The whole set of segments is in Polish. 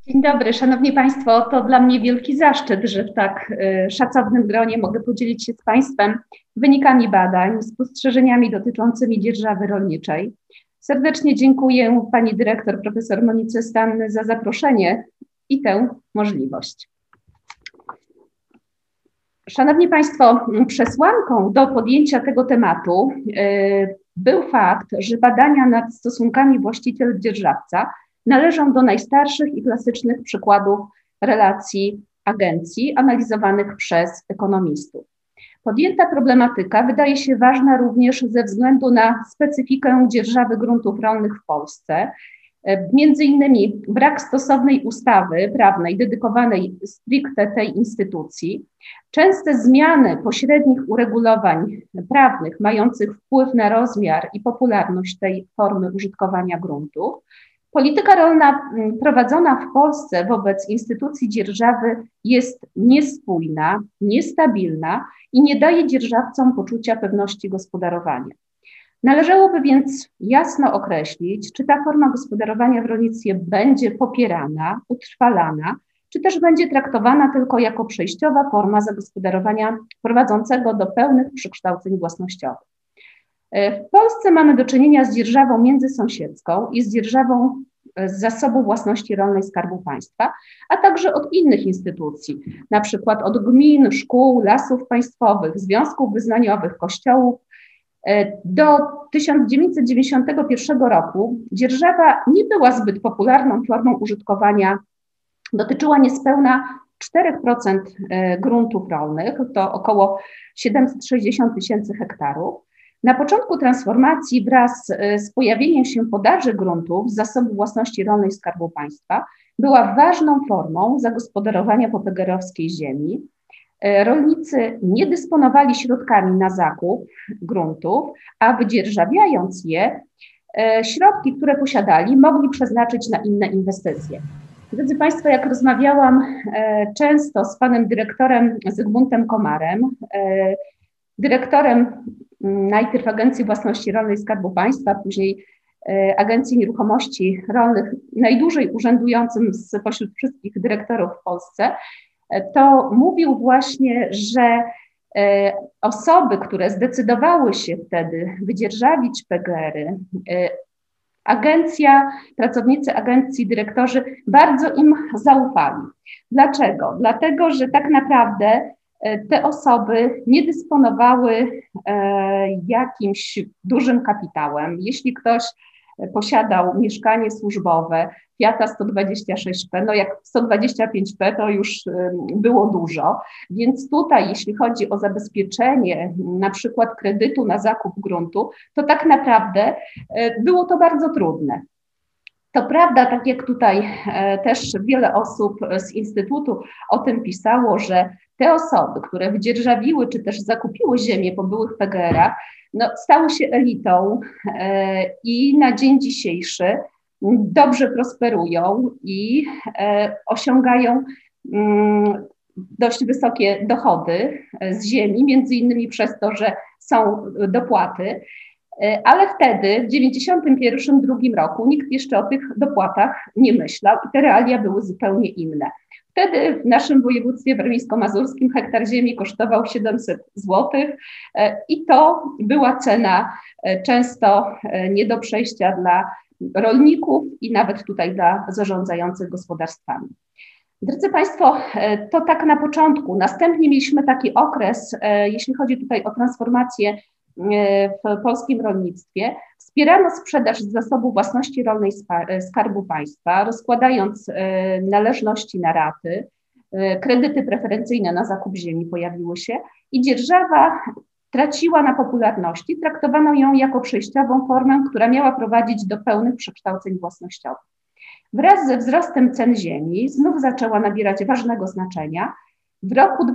Dzień dobry, Szanowni Państwo. To dla mnie wielki zaszczyt, że w tak szacownym gronie mogę podzielić się z Państwem wynikami badań, spostrzeżeniami dotyczącymi dzierżawy rolniczej. Serdecznie dziękuję Pani Dyrektor, profesor Monice Stanny za zaproszenie i tę możliwość. Szanowni Państwo, przesłanką do podjęcia tego tematu był fakt, że badania nad stosunkami właściciel-dzierżawca należą do najstarszych i klasycznych przykładów relacji agencji analizowanych przez ekonomistów. Podjęta problematyka wydaje się ważna również ze względu na specyfikę dzierżawy gruntów rolnych w Polsce. Między innymi brak stosownej ustawy prawnej dedykowanej stricte tej instytucji, częste zmiany pośrednich uregulowań prawnych mających wpływ na rozmiar i popularność tej formy użytkowania gruntów. Polityka rolna prowadzona w Polsce wobec instytucji dzierżawy jest niespójna, niestabilna i nie daje dzierżawcom poczucia pewności gospodarowania. Należałoby więc jasno określić, czy ta forma gospodarowania w rolnictwie będzie popierana, utrwalana, czy też będzie traktowana tylko jako przejściowa forma zagospodarowania prowadzącego do pełnych przekształceń własnościowych. W Polsce mamy do czynienia z dzierżawą międzysąsiedzką i z dzierżawą z zasobu własności rolnej Skarbu Państwa, a także od innych instytucji, na przykład od gmin, szkół, lasów państwowych, związków wyznaniowych, kościołów. Do 1991 roku dzierżawa nie była zbyt popularną formą użytkowania, dotyczyła niespełna 4% gruntów rolnych, to około 760 000 hektarów. Na początku transformacji wraz z pojawieniem się podaży gruntów z zasobu własności rolnej Skarbu Państwa była ważną formą zagospodarowania popegeerowskiej ziemi. Rolnicy nie dysponowali środkami na zakup gruntów, a wydzierżawiając je, środki, które posiadali, mogli przeznaczyć na inne inwestycje. Drodzy Państwo, jak rozmawiałam często z panem dyrektorem Zygmuntem Komarem, dyrektorem najpierw Agencji Własności Rolnej Skarbu Państwa, później Agencji Nieruchomości Rolnych, najdłużej urzędującym spośród wszystkich dyrektorów w Polsce, to mówił właśnie, że osoby, które zdecydowały się wtedy wydzierżawić PGR-y, agencja, pracownicy agencji, dyrektorzy bardzo im zaufali. Dlaczego? Dlatego, że tak naprawdę te osoby nie dysponowały jakimś dużym kapitałem. Jeśli ktoś posiadał mieszkanie służbowe Fiata 126P, no jak 125P to już było dużo, więc tutaj jeśli chodzi o zabezpieczenie na przykład kredytu na zakup gruntu, to tak naprawdę było to bardzo trudne. To prawda, tak jak tutaj też wiele osób z Instytutu o tym pisało, że te osoby, które wydzierżawiły czy też zakupiły ziemię po byłych PGR-ach, no, stały się elitą i na dzień dzisiejszy dobrze prosperują i osiągają dość wysokie dochody z ziemi, między innymi przez to, że są dopłaty. Ale wtedy, w 1991-1992 roku, nikt jeszcze o tych dopłatach nie myślał i te realia były zupełnie inne. Wtedy w naszym województwie warmińsko-mazurskim hektar ziemi kosztował 700 zł i to była cena często nie do przejścia dla rolników i nawet tutaj dla zarządzających gospodarstwami. Drodzy Państwo, to tak na początku. Następnie mieliśmy taki okres, jeśli chodzi tutaj o transformację w polskim rolnictwie, wspierano sprzedaż z zasobu własności rolnej Skarbu Państwa, rozkładając należności na raty, kredyty preferencyjne na zakup ziemi pojawiły się i dzierżawa traciła na popularności, traktowano ją jako przejściową formę, która miała prowadzić do pełnych przekształceń własnościowych. Wraz ze wzrostem cen ziemi znów zaczęła nabierać ważnego znaczenia. W roku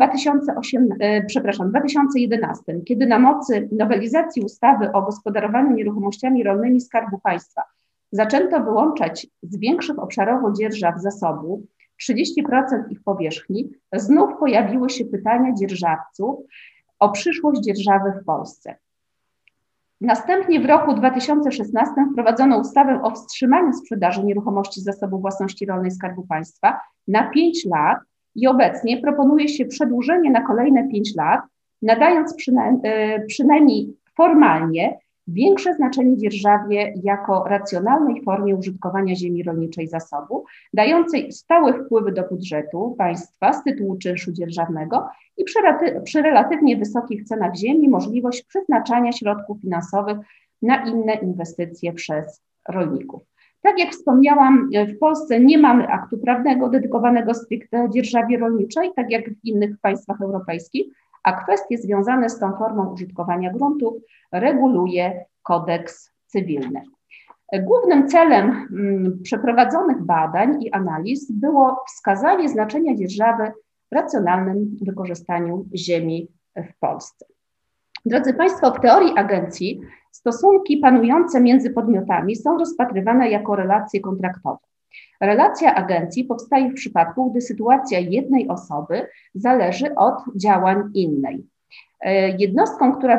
2011, kiedy na mocy nowelizacji ustawy o gospodarowaniu nieruchomościami rolnymi Skarbu Państwa zaczęto wyłączać z większych obszarowo dzierżaw zasobu 30% ich powierzchni, znów pojawiły się pytania dzierżawców o przyszłość dzierżawy w Polsce. Następnie w roku 2016 wprowadzono ustawę o wstrzymaniu sprzedaży nieruchomości z Zasobu Własności Rolnej Skarbu Państwa na 5 lat i obecnie proponuje się przedłużenie na kolejne 5 lat, nadając przynajmniej formalnie większe znaczenie dzierżawie jako racjonalnej formie użytkowania ziemi rolniczej zasobu, dającej stałe wpływy do budżetu państwa z tytułu czynszu dzierżawnego i przy relatywnie wysokich cenach ziemi możliwość przeznaczania środków finansowych na inne inwestycje przez rolników. Tak jak wspomniałam, w Polsce nie mamy aktu prawnego dedykowanego stricte dzierżawie rolniczej, tak jak w innych państwach europejskich, a kwestie związane z tą formą użytkowania gruntów reguluje kodeks cywilny. Głównym celem przeprowadzonych badań i analiz było wskazanie znaczenia dzierżawy w racjonalnym wykorzystaniu ziemi w Polsce. Drodzy Państwo, w teorii agencji stosunki panujące między podmiotami są rozpatrywane jako relacje kontraktowe. Relacja agencji powstaje w przypadku, gdy sytuacja jednej osoby zależy od działań innej. Jednostka, która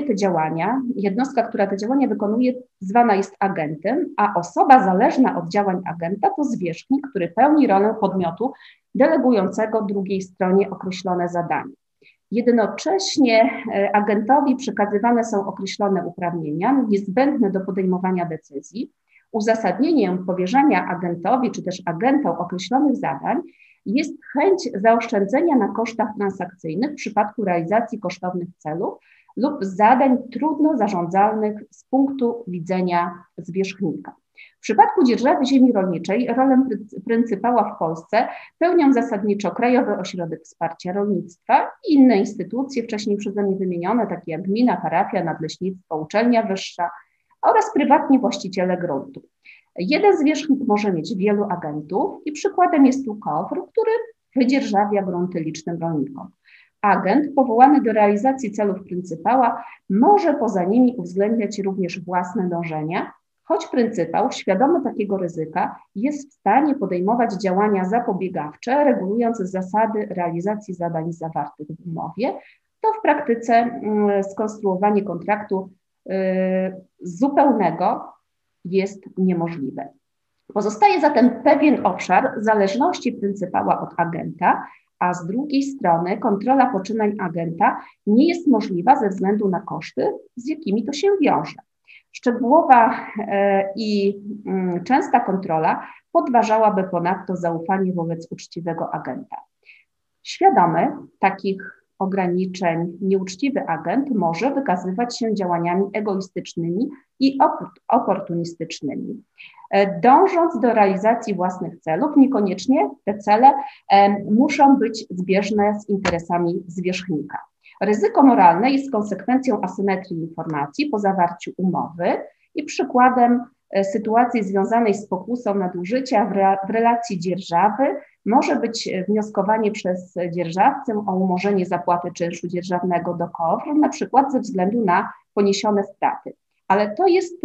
te działania wykonuje, zwana jest agentem, a osoba zależna od działań agenta to zwierzchnik, który pełni rolę podmiotu delegującego drugiej stronie określone zadanie. Jednocześnie agentowi przekazywane są określone uprawnienia niezbędne do podejmowania decyzji. Uzasadnieniem powierzania agentowi czy też agentom określonych zadań jest chęć zaoszczędzenia na kosztach transakcyjnych w przypadku realizacji kosztownych celów lub zadań trudno zarządzalnych z punktu widzenia zwierzchnika. W przypadku dzierżawy ziemi rolniczej rolę pryncypała w Polsce pełnią zasadniczo Krajowy Ośrodek Wsparcia Rolnictwa i inne instytucje wcześniej przeze mnie wymienione, takie jak gmina, parafia, nadleśnictwo, uczelnia wyższa oraz prywatni właściciele gruntu. Jeden zwierzchnik może mieć wielu agentów i przykładem jest tu KOWR, który wydzierżawia grunty licznym rolnikom. Agent powołany do realizacji celów pryncypała może poza nimi uwzględniać również własne dążenia, choć pryncypał, świadomy takiego ryzyka, jest w stanie podejmować działania zapobiegawcze, regulując zasady realizacji zadań zawartych w umowie. To w praktyce skonstruowanie kontraktu zupełnego jest niemożliwe. Pozostaje zatem pewien obszar zależności pryncypała od agenta, a z drugiej strony kontrola poczynań agenta nie jest możliwa ze względu na koszty, z jakimi to się wiąże. Szczegółowa i częsta kontrola podważałaby ponadto zaufanie wobec uczciwego agenta. Świadomy takich ograniczeń nieuczciwy agent może wykazywać się działaniami egoistycznymi i oportunistycznymi. Dążąc do realizacji własnych celów, niekoniecznie te cele muszą być zbieżne z interesami zwierzchnika. Ryzyko moralne jest konsekwencją asymetrii informacji po zawarciu umowy i przykładem sytuacji związanej z pokusą nadużycia w relacji dzierżawy może być wnioskowanie przez dzierżawcę o umorzenie zapłaty czynszu dzierżawnego do KOWR, na przykład ze względu na poniesione straty. Ale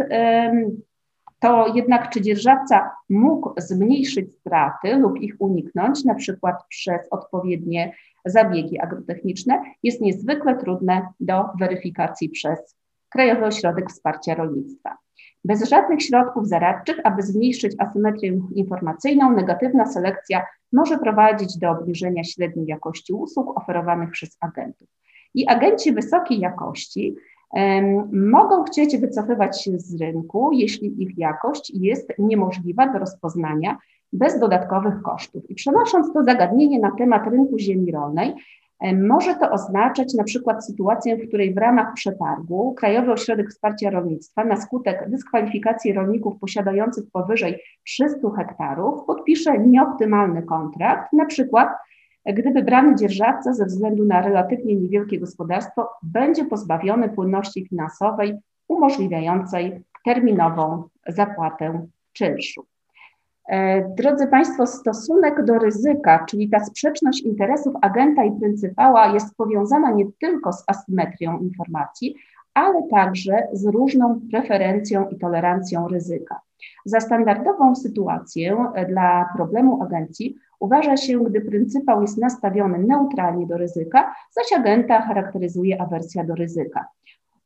to jednak, czy dzierżawca mógł zmniejszyć straty lub ich uniknąć, na przykład przez odpowiednie zabiegi agrotechniczne, jest niezwykle trudne do weryfikacji przez Krajowy Ośrodek Wsparcia Rolnictwa. Bez żadnych środków zaradczych, aby zmniejszyć asymetrię informacyjną, negatywna selekcja może prowadzić do obniżenia średniej jakości usług oferowanych przez agentów. I agenci wysokiej jakości mogą chcieć wycofywać się z rynku, jeśli ich jakość jest niemożliwa do rozpoznania bez dodatkowych kosztów. I przenosząc to zagadnienie na temat rynku ziemi rolnej, może to oznaczać na przykład sytuację, w której w ramach przetargu Krajowy Ośrodek Wsparcia Rolnictwa na skutek dyskwalifikacji rolników posiadających powyżej 300 hektarów podpisze nieoptymalny kontrakt, na przykład gdy wybrany dzierżawca ze względu na relatywnie niewielkie gospodarstwo będzie pozbawiony płynności finansowej umożliwiającej terminową zapłatę czynszu. Drodzy Państwo, stosunek do ryzyka, czyli ta sprzeczność interesów agenta i pryncypała jest powiązana nie tylko z asymetrią informacji, ale także z różną preferencją i tolerancją ryzyka. Za standardową sytuację dla problemu agencji uważa się, gdy pryncypał jest nastawiony neutralnie do ryzyka, zaś agenta charakteryzuje awersja do ryzyka.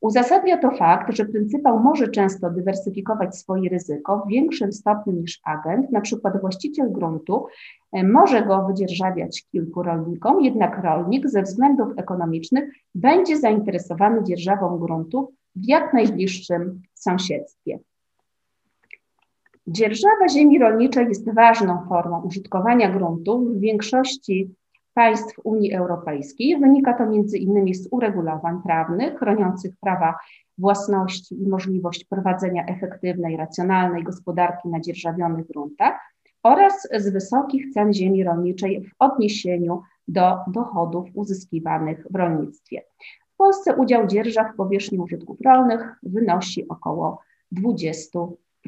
Uzasadnia to fakt, że pryncypał może często dywersyfikować swoje ryzyko w większym stopniu niż agent, na przykład właściciel gruntu może go wydzierżawiać kilku rolnikom, jednak rolnik ze względów ekonomicznych będzie zainteresowany dzierżawą gruntu w jak najbliższym sąsiedztwie. Dzierżawa ziemi rolniczej jest ważną formą użytkowania gruntów w większości państw Unii Europejskiej. Wynika to m.in. z uregulowań prawnych chroniących prawa własności i możliwość prowadzenia efektywnej, racjonalnej gospodarki na dzierżawionych gruntach oraz z wysokich cen ziemi rolniczej w odniesieniu do dochodów uzyskiwanych w rolnictwie. W Polsce udział dzierżaw w powierzchni użytków rolnych wynosi około 20%.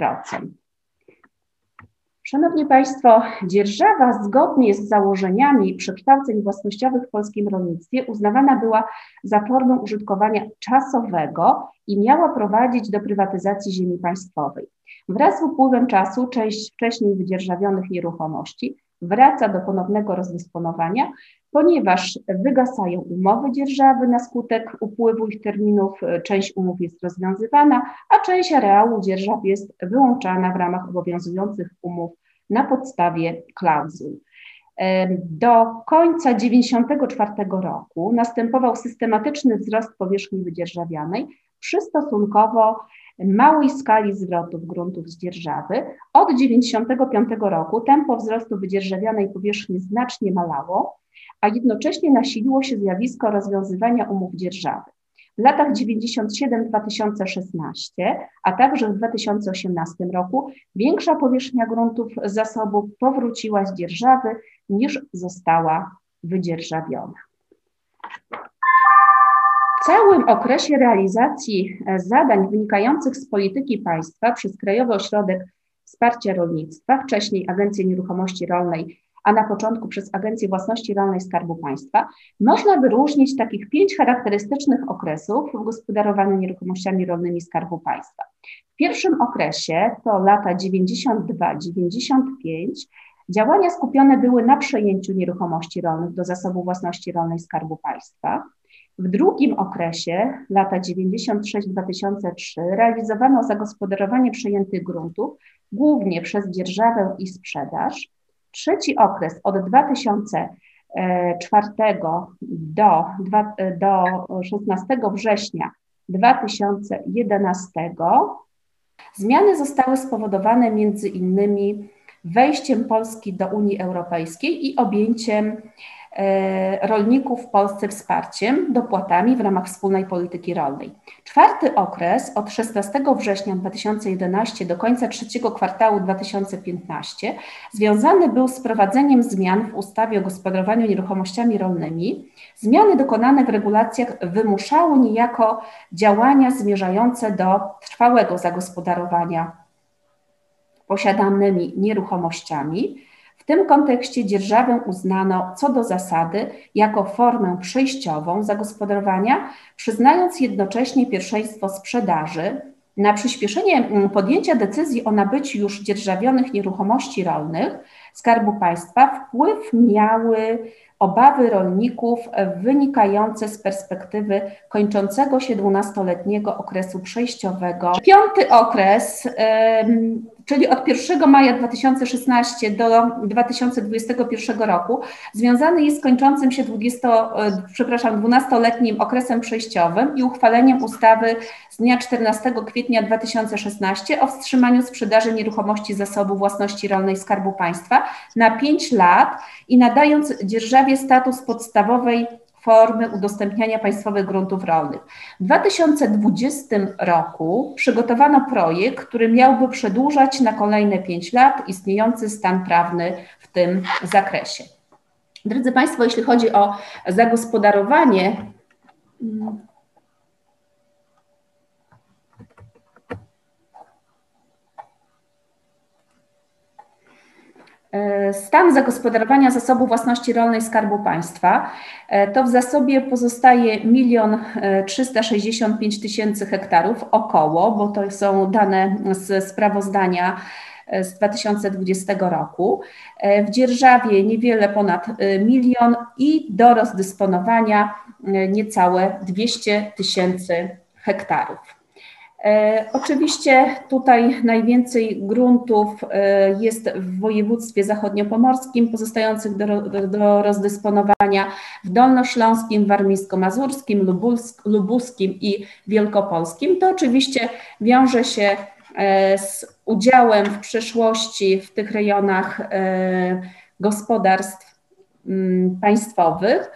Szanowni Państwo, dzierżawa zgodnie z założeniami przekształceń własnościowych w polskim rolnictwie uznawana była za formę użytkowania czasowego i miała prowadzić do prywatyzacji ziemi państwowej. Wraz z upływem czasu część wcześniej wydzierżawionych nieruchomości wraca do ponownego rozdysponowania, ponieważ wygasają umowy dzierżawy na skutek upływu ich terminów, część umów jest rozwiązywana, a część areału dzierżaw jest wyłączana w ramach obowiązujących umów na podstawie klauzul. Do końca 1994 roku następował systematyczny wzrost powierzchni wydzierżawianej przy stosunkowo małej skali zwrotów gruntów z dzierżawy. Od 1995 roku tempo wzrostu wydzierżawianej powierzchni znacznie malało, a jednocześnie nasiliło się zjawisko rozwiązywania umów dzierżawy. W latach 1997-2016, a także w 2018 roku większa powierzchnia gruntów zasobów powróciła z dzierżawy niż została wydzierżawiona. W całym okresie realizacji zadań wynikających z polityki państwa przez Krajowy Ośrodek Wsparcia Rolnictwa, wcześniej Agencję Nieruchomości Rolnej, a na początku przez Agencję Własności Rolnej Skarbu Państwa, można wyróżnić takich 5 charakterystycznych okresów w gospodarowaniu nieruchomościami rolnymi Skarbu Państwa. W pierwszym okresie, to lata 92-95, działania skupione były na przejęciu nieruchomości rolnych do Zasobu Własności Rolnej Skarbu Państwa. W drugim okresie, lata 96-2003, realizowano zagospodarowanie przejętych gruntów, głównie przez dzierżawę i sprzedaż. Trzeci okres od 2004 do 16 września 2011. Zmiany zostały spowodowane między innymi wejściem Polski do Unii Europejskiej i objęciem rolników w Polsce wsparciem, dopłatami w ramach wspólnej polityki rolnej. Czwarty okres od 16 września 2011 do końca trzeciego kwartału 2015 związany był z wprowadzeniem zmian w ustawie o gospodarowaniu nieruchomościami rolnymi. Zmiany dokonane w regulacjach wymuszały niejako działania zmierzające do trwałego zagospodarowania posiadanymi nieruchomościami. W tym kontekście dzierżawę uznano co do zasady jako formę przejściową zagospodarowania, przyznając jednocześnie pierwszeństwo sprzedaży. Na przyspieszenie podjęcia decyzji o nabyciu już dzierżawionych nieruchomości rolnych Skarbu Państwa wpływ miały obawy rolników wynikające z perspektywy kończącego się 12-letniego okresu przejściowego. Piąty okres, czyli od 1 maja 2016 do 2021 roku, związany jest z kończącym się 12-letnim okresem przejściowym i uchwaleniem ustawy z dnia 14 kwietnia 2016 o wstrzymaniu sprzedaży nieruchomości Zasobu Własności Rolnej Skarbu Państwa na 5 lat i nadając dzierżawie status podstawowej formy udostępniania państwowych gruntów rolnych. W 2020 roku przygotowano projekt, który miałby przedłużać na kolejne 5 lat istniejący stan prawny w tym zakresie. Drodzy Państwo, jeśli chodzi o zagospodarowanie, stan zagospodarowania Zasobu Własności Rolnej Skarbu Państwa, to w zasobie pozostaje 1 365 000 hektarów około, bo to są dane z sprawozdania z 2020 roku. W dzierżawie niewiele ponad 1 000 000 i do rozdysponowania niecałe 200 000 hektarów. Oczywiście tutaj najwięcej gruntów jest w województwie zachodniopomorskim, pozostających do rozdysponowania w dolnośląskim, warmińsko-mazurskim, lubuskim i wielkopolskim. To oczywiście wiąże się z udziałem w przyszłości w tych rejonach gospodarstw państwowych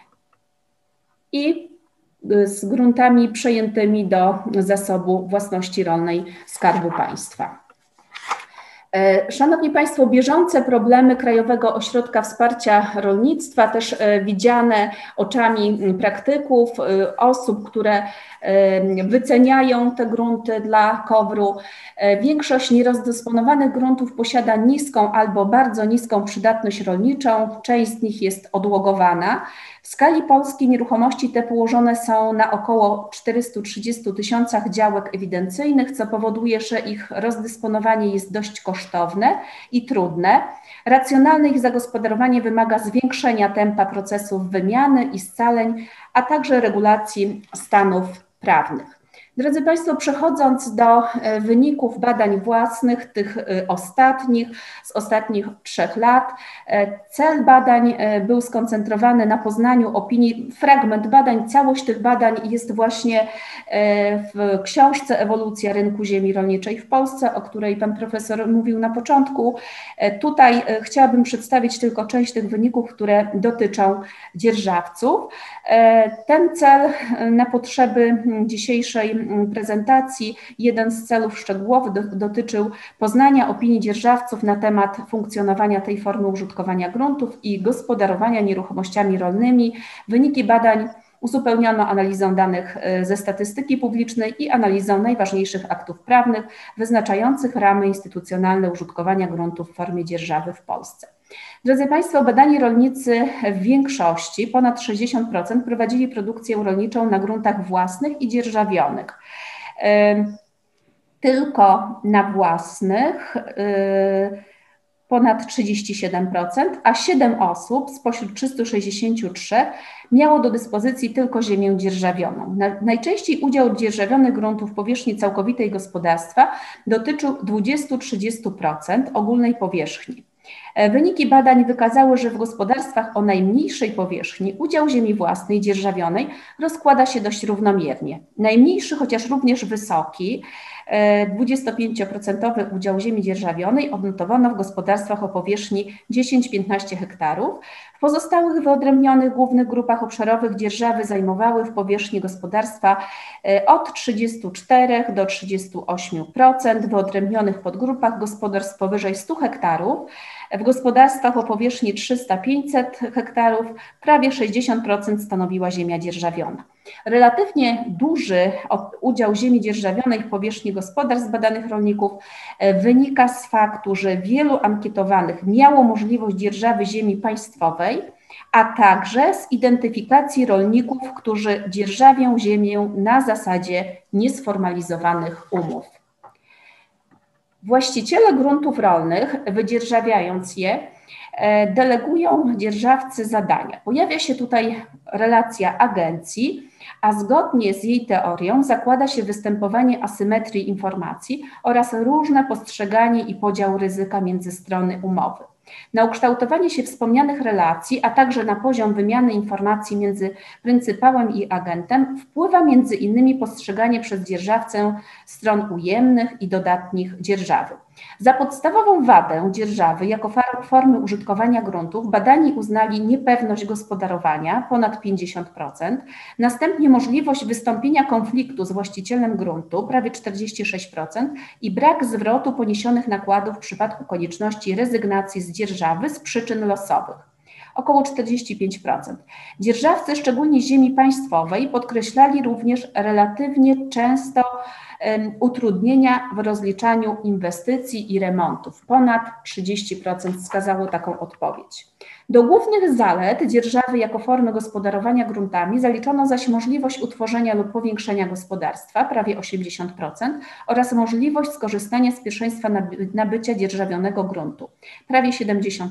i z gruntami przejętymi do zasobu własności rolnej Skarbu Państwa. Szanowni Państwo, bieżące problemy Krajowego Ośrodka Wsparcia Rolnictwa, też widziane oczami praktyków, osób, które wyceniają te grunty dla KOWR-u. Większość nierozdysponowanych gruntów posiada niską albo bardzo niską przydatność rolniczą, część z nich jest odłogowana. W skali Polski nieruchomości te położone są na około 430 tysiącach działek ewidencyjnych, co powoduje, że ich rozdysponowanie jest dość kosztowne i trudne. Racjonalne ich zagospodarowanie wymaga zwiększenia tempa procesów wymiany i scaleń, a także regulacji stanów prawnych. Drodzy Państwo, przechodząc do wyników badań własnych, tych ostatnich, z ostatnich 3 lat, cel badań był skoncentrowany na poznaniu opinii. Fragment badań, całość tych badań jest właśnie w książce Ewolucja rynku ziemi rolniczej w Polsce, o której Pan Profesor mówił na początku. Tutaj chciałabym przedstawić tylko część tych wyników, które dotyczą dzierżawców. Ten cel na potrzeby dzisiejszej prezentacji, jeden z celów szczegółowych dotyczył poznania opinii dzierżawców na temat funkcjonowania tej formy użytkowania gruntów i gospodarowania nieruchomościami rolnymi. Wyniki badań uzupełniono analizą danych ze statystyki publicznej i analizą najważniejszych aktów prawnych wyznaczających ramy instytucjonalne użytkowania gruntów w formie dzierżawy w Polsce. Drodzy Państwo, badani rolnicy w większości, ponad 60%, prowadzili produkcję rolniczą na gruntach własnych i dzierżawionych. Tylko na własnych ponad 37%, a 7 osób spośród 363 miało do dyspozycji tylko ziemię dzierżawioną. Najczęściej udział dzierżawionych gruntów w powierzchni całkowitej gospodarstwa dotyczył 20–30% ogólnej powierzchni. Wyniki badań wykazały, że w gospodarstwach o najmniejszej powierzchni udział ziemi własnej dzierżawionej rozkłada się dość równomiernie. Najmniejszy, chociaż również wysoki, 25% udział ziemi dzierżawionej odnotowano w gospodarstwach o powierzchni 10–15 hektarów. W pozostałych wyodrębnionych głównych grupach obszarowych dzierżawy zajmowały w powierzchni gospodarstwa od 34 do 38%, w wyodrębnionych podgrupach gospodarstw powyżej 100 hektarów. W gospodarstwach o powierzchni 300–500 hektarów prawie 60% stanowiła ziemia dzierżawiona. Relatywnie duży udział ziemi dzierżawionej w powierzchni gospodarstw badanych rolników wynika z faktu, że wielu ankietowanych miało możliwość dzierżawy ziemi państwowej, a także z identyfikacji rolników, którzy dzierżawią ziemię na zasadzie niesformalizowanych umów. Właściciele gruntów rolnych, wydzierżawiając je, delegują dzierżawcy zadania. Pojawia się tutaj relacja agencji, a zgodnie z jej teorią zakłada się występowanie asymetrii informacji oraz różne postrzeganie i podział ryzyka między strony umowy. Na ukształtowanie się wspomnianych relacji, a także na poziom wymiany informacji między pryncypałem i agentem wpływa między innymi postrzeganie przez dzierżawcę stron ujemnych i dodatnich dzierżawy. Za podstawową wadę dzierżawy jako formy użytkowania gruntów badani uznali niepewność gospodarowania ponad 50%, następnie możliwość wystąpienia konfliktu z właścicielem gruntu prawie 46% i brak zwrotu poniesionych nakładów w przypadku konieczności rezygnacji z dzierżawy z przyczyn losowych. Około 45%. Dzierżawcy, szczególnie ziemi państwowej, podkreślali również relatywnie często utrudnienia w rozliczaniu inwestycji i remontów. Ponad 30% wskazało taką odpowiedź. Do głównych zalet dzierżawy jako formy gospodarowania gruntami zaliczono zaś możliwość utworzenia lub powiększenia gospodarstwa, prawie 80%, oraz możliwość skorzystania z pierwszeństwa nabycia dzierżawionego gruntu, prawie 70%.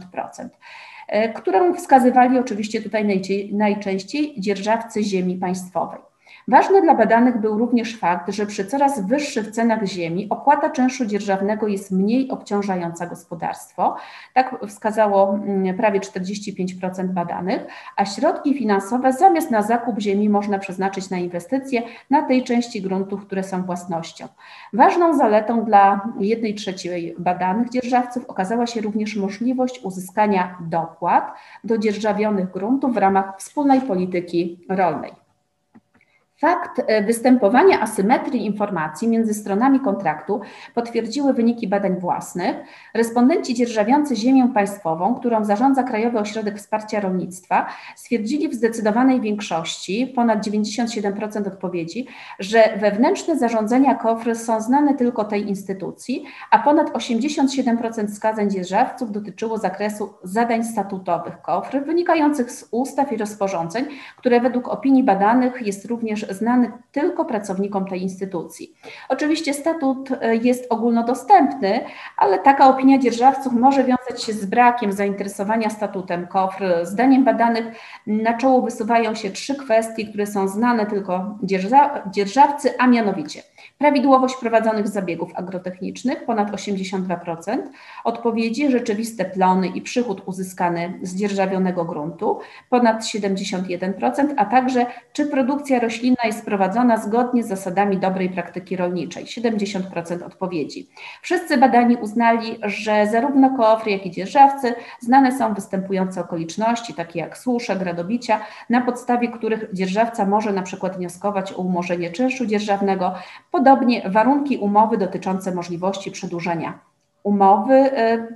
Którą wskazywali oczywiście tutaj najczęściej dzierżawcy ziemi państwowej. Ważny dla badanych był również fakt, że przy coraz wyższych cenach ziemi opłata czynszu dzierżawnego jest mniej obciążająca gospodarstwo. Tak wskazało prawie 45% badanych, a środki finansowe zamiast na zakup ziemi można przeznaczyć na inwestycje na tej części gruntów, które są własnością. Ważną zaletą dla 1/3 badanych dzierżawców okazała się również możliwość uzyskania dopłat do dzierżawionych gruntów w ramach wspólnej polityki rolnej. Fakt występowania asymetrii informacji między stronami kontraktu potwierdziły wyniki badań własnych. Respondenci dzierżawiący ziemię państwową, którą zarządza Krajowy Ośrodek Wsparcia Rolnictwa, stwierdzili w zdecydowanej większości, ponad 97% odpowiedzi, że wewnętrzne zarządzenia KOFR są znane tylko tej instytucji, a ponad 87% wskazań dzierżawców dotyczyło zakresu zadań statutowych KOFR, wynikających z ustaw i rozporządzeń, które według opinii badanych jest również znany tylko pracownikom tej instytucji. Oczywiście statut jest ogólnodostępny, ale taka opinia dzierżawców może wiązać się z brakiem zainteresowania statutem KOFR. Zdaniem badanych na czoło wysuwają się 3 kwestie, które są znane tylko dzierżawcy, a mianowicie prawidłowość prowadzonych zabiegów agrotechnicznych, ponad 82% odpowiedzi, rzeczywiste plony i przychód uzyskany z dzierżawionego gruntu, ponad 71%, a także czy produkcja roślinna jest prowadzona zgodnie z zasadami dobrej praktyki rolniczej, 70% odpowiedzi. Wszyscy badani uznali, że zarówno KOFR, jak i dzierżawcy znane są występujące okoliczności, takie jak susze, gradobicia, na podstawie których dzierżawca może na przykład wnioskować o umorzenie czynszu dzierżawnego. Podobnie warunki umowy dotyczące możliwości przedłużenia umowy,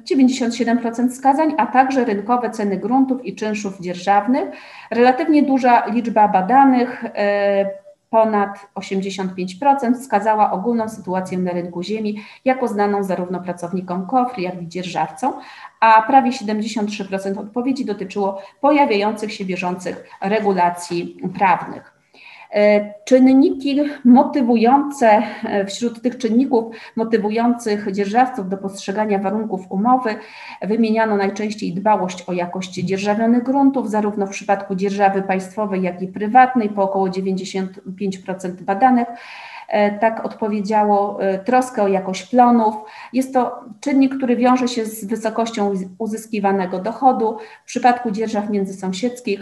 97% wskazań, a także rynkowe ceny gruntów i czynszów dzierżawnych. Relatywnie duża liczba badanych, ponad 85%, wskazała ogólną sytuację na rynku ziemi jako znaną zarówno pracownikom KOFR, jak i dzierżawcom, a prawie 73% odpowiedzi dotyczyło pojawiających się bieżących regulacji prawnych. Czynniki motywujące, wśród tych czynników motywujących dzierżawców do postrzegania warunków umowy wymieniano najczęściej dbałość o jakość dzierżawionych gruntów, zarówno w przypadku dzierżawy państwowej, jak i prywatnej, po około 95% badanych. Tak odpowiedziało, troskę o jakość plonów. Jest to czynnik, który wiąże się z wysokością uzyskiwanego dochodu. W przypadku dzierżaw międzysąsiedzkich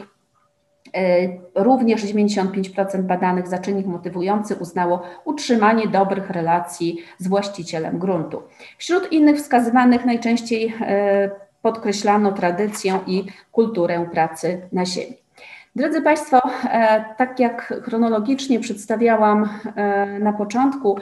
również 95% badanych za czynnik motywujący uznało utrzymanie dobrych relacji z właścicielem gruntu. Wśród innych wskazywanych najczęściej podkreślano tradycję i kulturę pracy na ziemi. Drodzy Państwo, tak jak chronologicznie przedstawiałam na początku,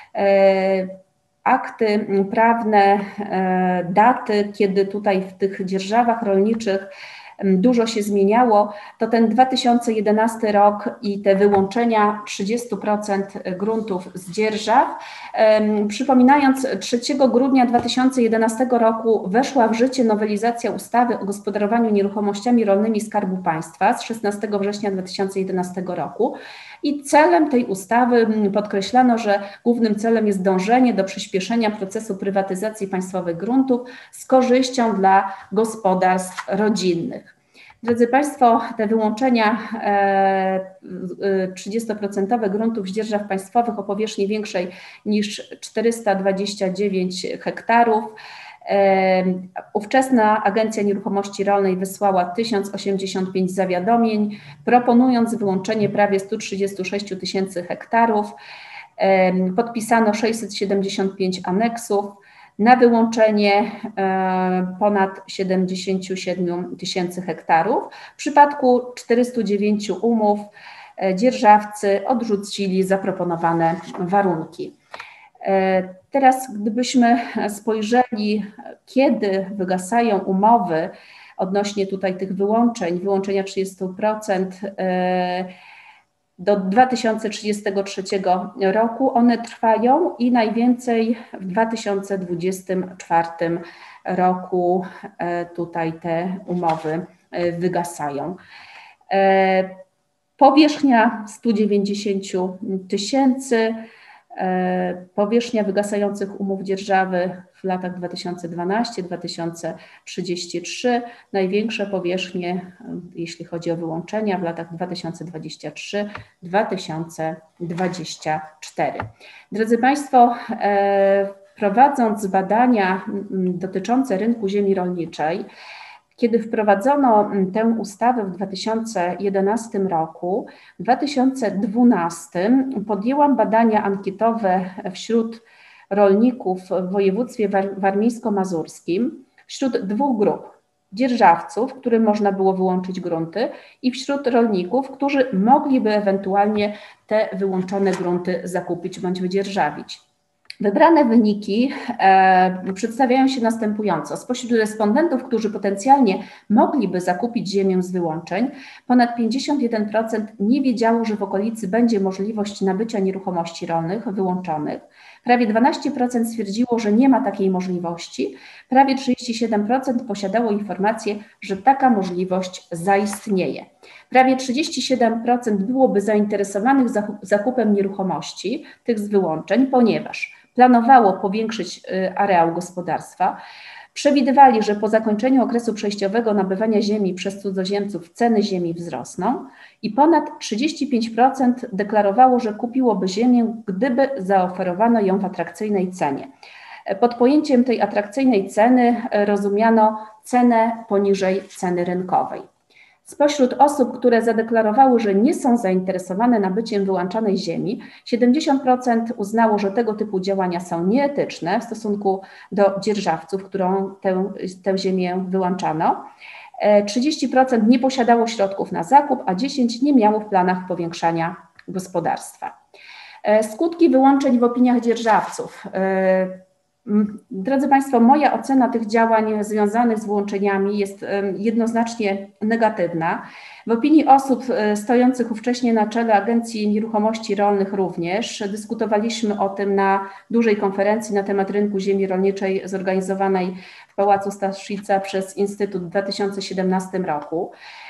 akty prawne, daty, kiedy tutaj w tych dzierżawach rolniczych dużo się zmieniało, to ten 2011 rok i te wyłączenia 30% gruntów z dzierżaw. Przypominając, 3 grudnia 2011 roku weszła w życie nowelizacja ustawy o gospodarowaniu nieruchomościami rolnymi Skarbu Państwa z 16 września 2011 roku. I celem tej ustawy podkreślano, że głównym celem jest dążenie do przyspieszenia procesu prywatyzacji państwowych gruntów z korzyścią dla gospodarstw rodzinnych. Drodzy Państwo, te wyłączenia 30% gruntów z dzierżaw państwowych o powierzchni większej niż 429 hektarów. Ówczesna Agencja Nieruchomości Rolnej wysłała 1085 zawiadomień, proponując wyłączenie prawie 136 000 hektarów. Podpisano 675 aneksów. Na wyłączenie ponad 77 000 hektarów. W przypadku 409 umów dzierżawcy odrzucili zaproponowane warunki. Teraz gdybyśmy spojrzeli, kiedy wygasają umowy odnośnie tutaj tych wyłączeń, wyłączenia 30%, do 2033 roku one trwają i najwięcej w 2024 roku tutaj te umowy wygasają. Powierzchnia 190 000, Powierzchnia wygasających umów dzierżawy w latach 2012-2033, największe powierzchnie, jeśli chodzi o wyłączenia, w latach 2023-2024. Drodzy Państwo, prowadząc badania dotyczące rynku ziemi rolniczej, kiedy wprowadzono tę ustawę w 2011 roku, w 2012 podjęłam badania ankietowe wśród rolników w województwie warmińsko-mazurskim, wśród dwóch grup: dzierżawców, którym można było wyłączyć grunty, i wśród rolników, którzy mogliby ewentualnie te wyłączone grunty zakupić bądź wydzierżawić. Wybrane wyniki przedstawiają się następująco. Spośród respondentów, którzy potencjalnie mogliby zakupić ziemię z wyłączeń, ponad 51% nie wiedziało, że w okolicy będzie możliwość nabycia nieruchomości rolnych wyłączonych. Prawie 12% stwierdziło, że nie ma takiej możliwości. Prawie 37% posiadało informację, że taka możliwość zaistnieje. Prawie 37% byłoby zainteresowanych zakupem nieruchomości, tych z wyłączeń, ponieważ planowało powiększyć areał gospodarstwa, przewidywali, że po zakończeniu okresu przejściowego nabywania ziemi przez cudzoziemców ceny ziemi wzrosną i ponad 35% deklarowało, że kupiłoby ziemię, gdyby zaoferowano ją w atrakcyjnej cenie. Pod pojęciem tej atrakcyjnej ceny rozumiano cenę poniżej ceny rynkowej. Spośród osób, które zadeklarowały, że nie są zainteresowane nabyciem wyłączanej ziemi, 70% uznało, że tego typu działania są nieetyczne w stosunku do dzierżawców, którą tę ziemię wyłączano. 30% nie posiadało środków na zakup, a 10% nie miało w planach powiększania gospodarstwa. Skutki wyłączeń w opiniach dzierżawców. Drodzy Państwo, moja ocena tych działań związanych z wyłączeniami jest jednoznacznie negatywna. W opinii osób stojących ówcześnie na czele Agencji Nieruchomości Rolnych również dyskutowaliśmy o tym na dużej konferencji na temat rynku ziemi rolniczej zorganizowanej w Pałacu Staszica przez Instytut w 2017 roku.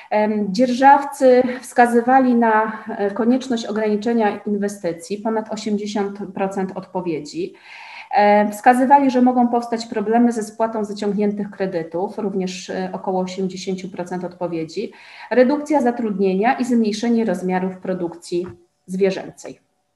Dzierżawcy wskazywali na konieczność ograniczenia inwestycji, ponad 80% odpowiedzi. Wskazywali, że mogą powstać problemy ze spłatą zaciągniętych kredytów, również około 80% odpowiedzi, redukcja zatrudnienia i zmniejszenie rozmiarów produkcji zwierzęcej.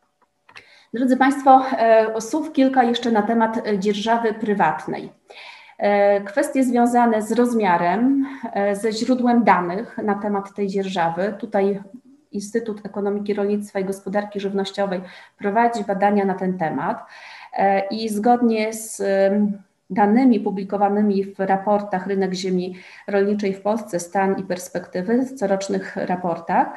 Drodzy Państwo, słów kilka jeszcze na temat dzierżawy prywatnej. Kwestie związane z rozmiarem, ze źródłem danych na temat tej dzierżawy. Tutaj Instytut Ekonomiki Rolnictwa i Gospodarki Żywnościowej prowadzi badania na ten temat. I zgodnie z danymi publikowanymi w raportach Rynek Ziemi Rolniczej w Polsce, stan i perspektywy, w corocznych raportach,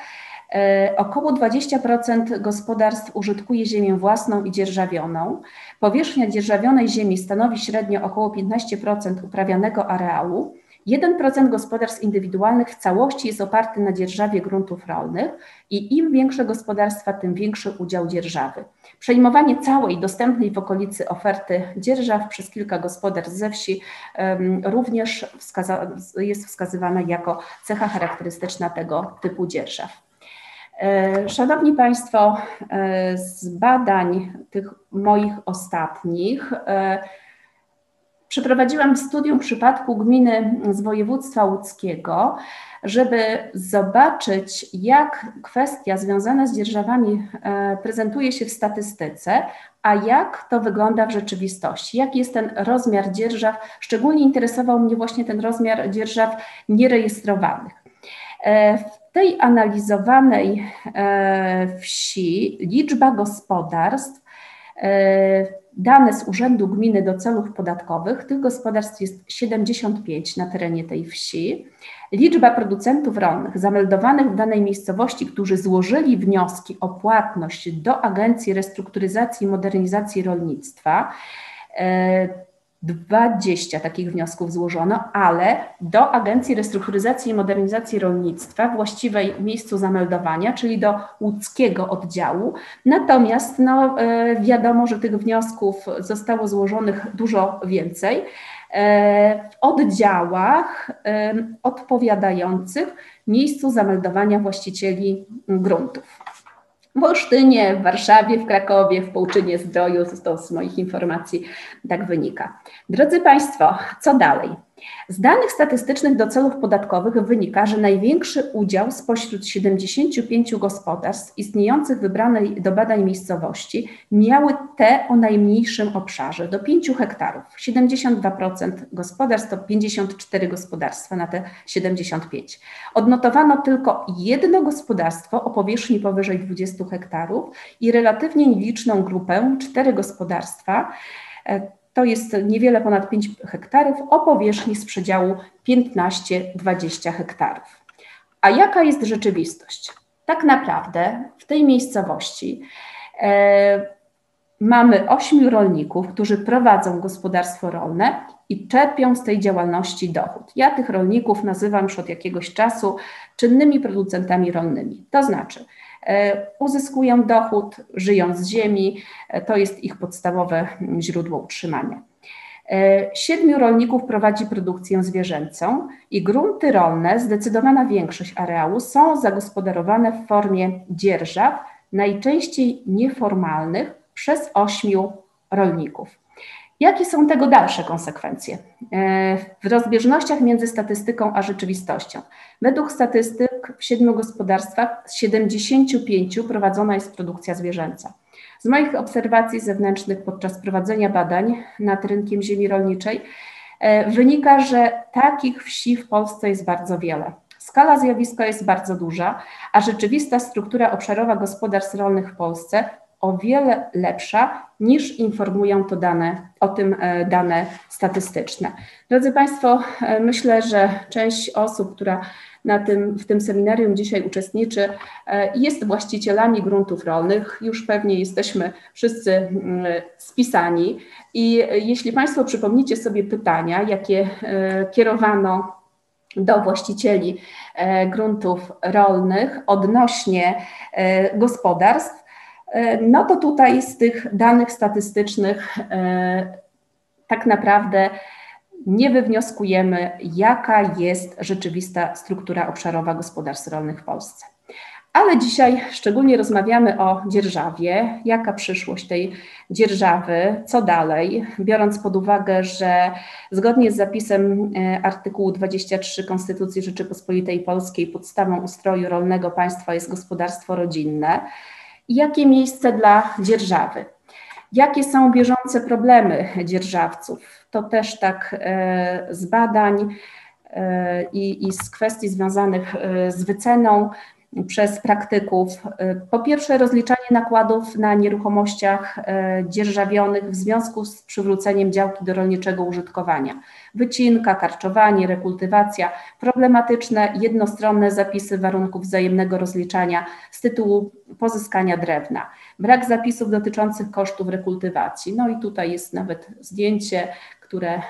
około 20% gospodarstw użytkuje ziemię własną i dzierżawioną. Powierzchnia dzierżawionej ziemi stanowi średnio około 15% uprawianego areału. 1% gospodarstw indywidualnych w całości jest oparty na dzierżawie gruntów rolnych i im większe gospodarstwa, tym większy udział dzierżawy. Przejmowanie całej dostępnej w okolicy oferty dzierżaw przez kilka gospodarstw ze wsi również jest wskazywane jako cecha charakterystyczna tego typu dzierżaw. Szanowni Państwo, z badań tych moich ostatnich przeprowadziłam studium przypadku gminy z województwa łódzkiego, żeby zobaczyć, jak kwestia związana z dzierżawami prezentuje się w statystyce, a jak to wygląda w rzeczywistości, jaki jest ten rozmiar dzierżaw. Szczególnie interesował mnie właśnie ten rozmiar dzierżaw nierejestrowanych. W tej analizowanej wsi liczba gospodarstw, dane z Urzędu Gminy do celów podatkowych, tych gospodarstw jest 75 na terenie tej wsi. Liczba producentów rolnych zameldowanych w danej miejscowości, którzy złożyli wnioski o płatność do Agencji Restrukturyzacji i Modernizacji Rolnictwa, 20 takich wniosków złożono, ale do Agencji Restrukturyzacji i Modernizacji Rolnictwa, właściwej miejscu zameldowania, czyli do łódzkiego oddziału. Natomiast wiadomo, że tych wniosków zostało złożonych dużo więcej w oddziałach odpowiadających miejscu zameldowania właścicieli gruntów. w Olsztynie, w Warszawie, w Krakowie, w Połczynie-Zdroju, to z moich informacji tak wynika. Drodzy Państwo, co dalej? Z danych statystycznych do celów podatkowych wynika, że największy udział spośród 75 gospodarstw istniejących w wybranej do badań miejscowości miały te o najmniejszym obszarze, do 5 hektarów. 72% gospodarstw to 54 gospodarstwa na te 75. Odnotowano tylko jedno gospodarstwo o powierzchni powyżej 20 hektarów i relatywnie nieliczną grupę, 4 gospodarstwa, to jest niewiele ponad 5 hektarów, o powierzchni z przedziału 15-20 hektarów. A jaka jest rzeczywistość? Tak naprawdę w tej miejscowości mamy 8 rolników, którzy prowadzą gospodarstwo rolne i czerpią z tej działalności dochód. Ja tych rolników nazywam już od jakiegoś czasu czynnymi producentami rolnymi. To znaczy uzyskują dochód, żyją z ziemi, to jest ich podstawowe źródło utrzymania. 7 rolników prowadzi produkcję zwierzęcą i grunty rolne, zdecydowana większość areału, są zagospodarowane w formie dzierżaw, najczęściej nieformalnych, przez 8 rolników. Jakie są tego dalsze konsekwencje? W rozbieżnościach między statystyką a rzeczywistością. Według statystyk w 7 gospodarstwach z 75 prowadzona jest produkcja zwierzęca. Z moich obserwacji zewnętrznych podczas prowadzenia badań nad rynkiem ziemi rolniczej wynika, że takich wsi w Polsce jest bardzo wiele. Skala zjawiska jest bardzo duża, a rzeczywista struktura obszarowa gospodarstw rolnych w Polsce o wiele lepsza niż informują o tym dane statystyczne. Drodzy Państwo, myślę, że część osób, która w tym seminarium dzisiaj uczestniczy, jest właścicielami gruntów rolnych. Już pewnie jesteśmy wszyscy spisani i jeśli Państwo przypomnicie sobie pytania, jakie kierowano do właścicieli gruntów rolnych odnośnie gospodarstw, no to tutaj z tych danych statystycznych tak naprawdę nie wywnioskujemy, jaka jest rzeczywista struktura obszarowa gospodarstw rolnych w Polsce. Ale dzisiaj szczególnie rozmawiamy o dzierżawie, jaka przyszłość tej dzierżawy, co dalej, biorąc pod uwagę, że zgodnie z zapisem artykułu 23 Konstytucji Rzeczypospolitej Polskiej podstawą ustroju rolnego państwa jest gospodarstwo rodzinne. Jakie miejsce dla dzierżawy? Jakie są bieżące problemy dzierżawców? To też tak z badań i z kwestii związanych z wyceną przez praktyków. Po pierwsze, rozliczanie nakładów na nieruchomościach dzierżawionych w związku z przywróceniem działki do rolniczego użytkowania. Wycinka, karczowanie, rekultywacja, problematyczne, jednostronne zapisy warunków wzajemnego rozliczania z tytułu pozyskania drewna. Brak zapisów dotyczących kosztów rekultywacji. No i tutaj jest nawet zdjęcie, które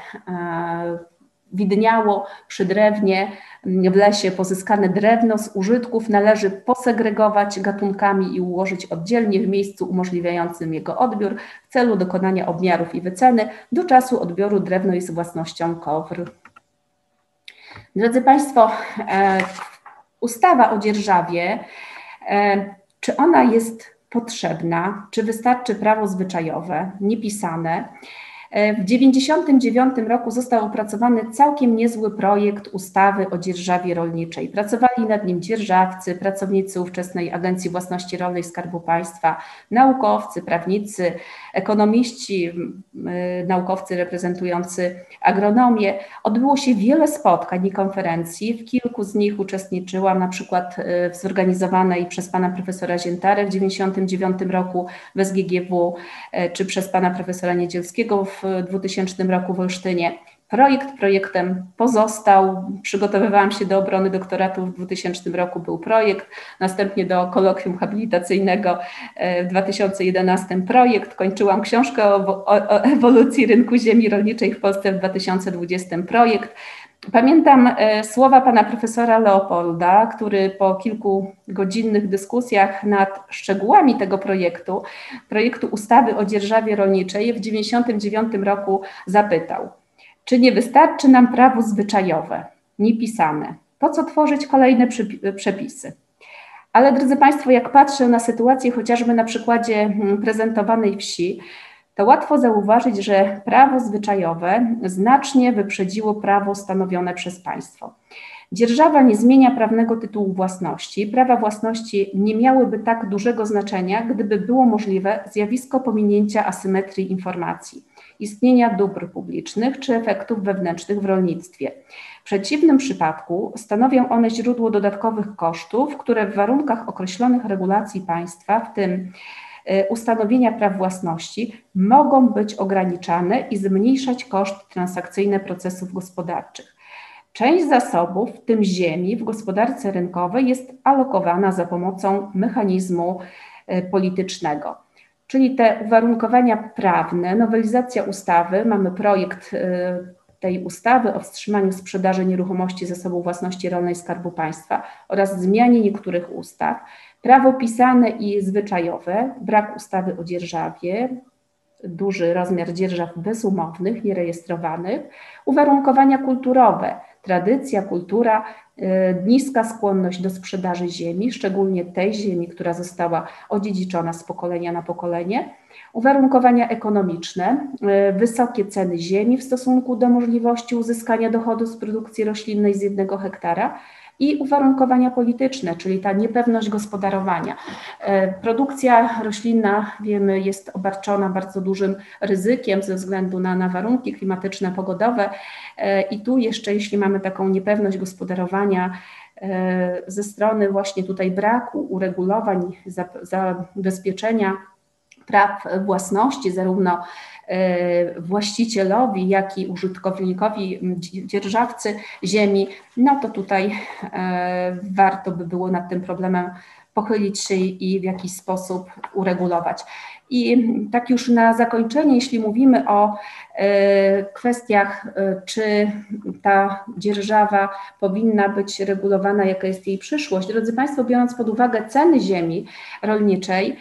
widniało przy drewnie w lesie. Pozyskane drewno z użytków należy posegregować gatunkami i ułożyć oddzielnie w miejscu umożliwiającym jego odbiór w celu dokonania obmiarów i wyceny. Do czasu odbioru drewno jest własnością KOWR. Drodzy Państwo, ustawa o dzierżawie, czy ona jest potrzebna, czy wystarczy prawo zwyczajowe, niepisane? W 1999 roku został opracowany całkiem niezły projekt ustawy o dzierżawie rolniczej. Pracowali nad nim dzierżawcy, pracownicy ówczesnej Agencji Własności Rolnej Skarbu Państwa, naukowcy, prawnicy, ekonomiści, naukowcy reprezentujący agronomię. Odbyło się wiele spotkań i konferencji. W kilku z nich uczestniczyłam, na przykład w zorganizowanej przez pana profesora Ziętarę w 1999 roku w SGGW, czy przez pana profesora Niedzielskiego w 2000 roku w Olsztynie. Projekt projektem pozostał. Przygotowywałam się do obrony doktoratu w 2000 roku, był projekt, następnie do kolokwium habilitacyjnego w 2011 projekt. Kończyłam książkę o ewolucji rynku ziemi rolniczej w Polsce w 2020 projekt. Pamiętam słowa pana profesora Leopolda, który po kilkugodzinnych dyskusjach nad szczegółami tego projektu ustawy o dzierżawie rolniczej w 1999 roku zapytał: czy nie wystarczy nam prawo zwyczajowe, niepisane? Po co tworzyć kolejne przepisy? Ale drodzy Państwo, jak patrzę na sytuację chociażby na przykładzie prezentowanej wsi, to łatwo zauważyć, że prawo zwyczajowe znacznie wyprzedziło prawo stanowione przez państwo. Dzierżawa nie zmienia prawnego tytułu własności. Prawa własności nie miałyby tak dużego znaczenia, gdyby było możliwe zjawisko pominięcia asymetrii informacji, istnienia dóbr publicznych czy efektów wewnętrznych w rolnictwie. W przeciwnym przypadku stanowią one źródło dodatkowych kosztów, które w warunkach określonych regulacji państwa, w tym ustanowienia praw własności, mogą być ograniczane i zmniejszać koszty transakcyjne procesów gospodarczych. Część zasobów, w tym ziemi, w gospodarce rynkowej jest alokowana za pomocą mechanizmu politycznego. Czyli te uwarunkowania prawne, nowelizacja ustawy, mamy projekt tej ustawy o wstrzymaniu sprzedaży nieruchomości Zasobu Własności Rolnej Skarbu Państwa oraz zmianie niektórych ustaw, prawo pisane i zwyczajowe, brak ustawy o dzierżawie, duży rozmiar dzierżaw bezumownych, nierejestrowanych, uwarunkowania kulturowe, tradycja, kultura, niska skłonność do sprzedaży ziemi, szczególnie tej ziemi, która została odziedziczona z pokolenia na pokolenie, uwarunkowania ekonomiczne, wysokie ceny ziemi w stosunku do możliwości uzyskania dochodu z produkcji roślinnej z 1 hektara, i uwarunkowania polityczne, czyli ta niepewność gospodarowania. Produkcja roślinna, wiemy, jest obarczona bardzo dużym ryzykiem ze względu na warunki klimatyczne, pogodowe i tu jeszcze, jeśli mamy taką niepewność gospodarowania ze strony właśnie tutaj braku uregulowań, zabezpieczenia praw własności, zarówno właścicielowi, jak i użytkownikowi, dzierżawcy ziemi, no to tutaj warto by było nad tym problemem pochylić się i w jakiś sposób uregulować. I tak już na zakończenie, jeśli mówimy o kwestiach, czy ta dzierżawa powinna być regulowana, jaka jest jej przyszłość, drodzy Państwo, biorąc pod uwagę ceny ziemi rolniczej,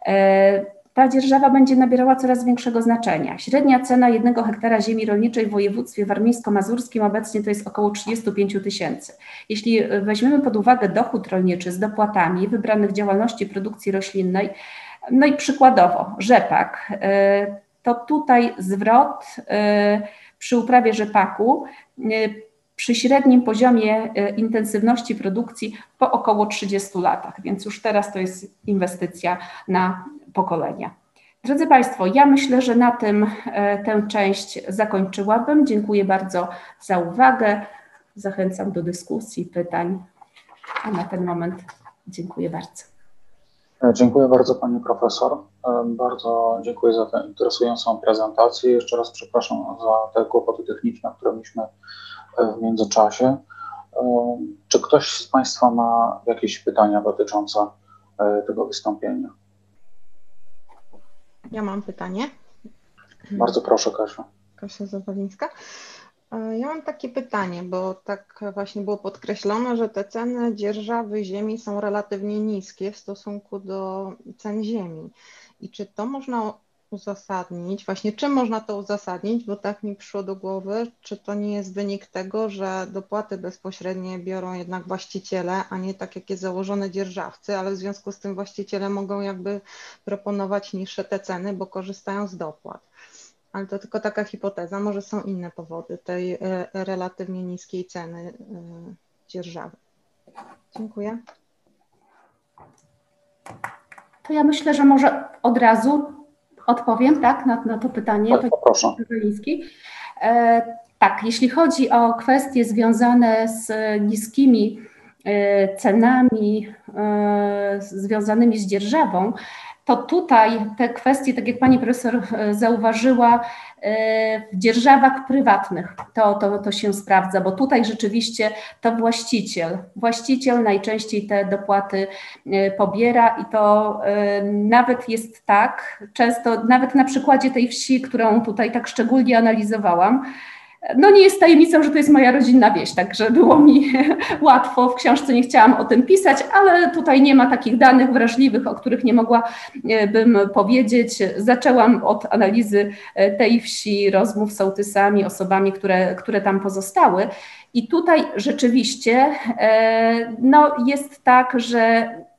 ta dzierżawa będzie nabierała coraz większego znaczenia. Średnia cena 1 hektara ziemi rolniczej w województwie warmińsko-mazurskim obecnie to jest około 35 000. Jeśli weźmiemy pod uwagę dochód rolniczy z dopłatami wybranych działalności produkcji roślinnej, no i przykładowo rzepak, to tutaj zwrot przy uprawie rzepaku przy średnim poziomie intensywności produkcji po około 30 latach, więc już teraz to jest inwestycja na pokolenia. Drodzy Państwo, ja myślę, że na tym tę część zakończyłabym. Dziękuję bardzo za uwagę. Zachęcam do dyskusji, pytań. A na ten moment dziękuję bardzo. Dziękuję bardzo Pani Profesor. Bardzo dziękuję za tę interesującą prezentację. Jeszcze raz przepraszam za te kłopoty techniczne, które mieliśmy w międzyczasie. Czy ktoś z Państwa ma jakieś pytania dotyczące tego wystąpienia? Ja mam pytanie. Bardzo proszę, Kasiu. Kasia Zawalińska. Ja mam takie pytanie, bo tak właśnie było podkreślone, że te ceny dzierżawy ziemi są relatywnie niskie w stosunku do cen ziemi. I czy to można uzasadnić, właśnie czym można to uzasadnić, bo tak mi przyszło do głowy, czy to nie jest wynik tego, że dopłaty bezpośrednie biorą jednak właściciele, a nie tak jak jest założone dzierżawcy, ale w związku z tym właściciele mogą jakby proponować niższe te ceny, bo korzystają z dopłat. Ale to tylko taka hipoteza, może są inne powody tej relatywnie niskiej ceny dzierżawy. Dziękuję. To ja myślę, że może od razu odpowiem, tak, na to pytanie. Tak, proszę. Tak, jeśli chodzi o kwestie związane z niskimi cenami związanymi z dzierżawą, to tutaj te kwestie, tak jak Pani Profesor zauważyła, w dzierżawach prywatnych to się sprawdza, bo tutaj rzeczywiście to właściciel najczęściej te dopłaty pobiera i to nawet jest tak, często nawet na przykładzie tej wsi, którą tutaj tak szczególnie analizowałam, no nie jest tajemnicą, że to jest moja rodzinna wieś, także było mi łatwo, w książce nie chciałam o tym pisać, ale tutaj nie ma takich danych wrażliwych, o których nie mogłabym powiedzieć. Zaczęłam od analizy tej wsi, rozmów z sołtysami, osobami, które tam pozostały i tutaj rzeczywiście no, jest tak, że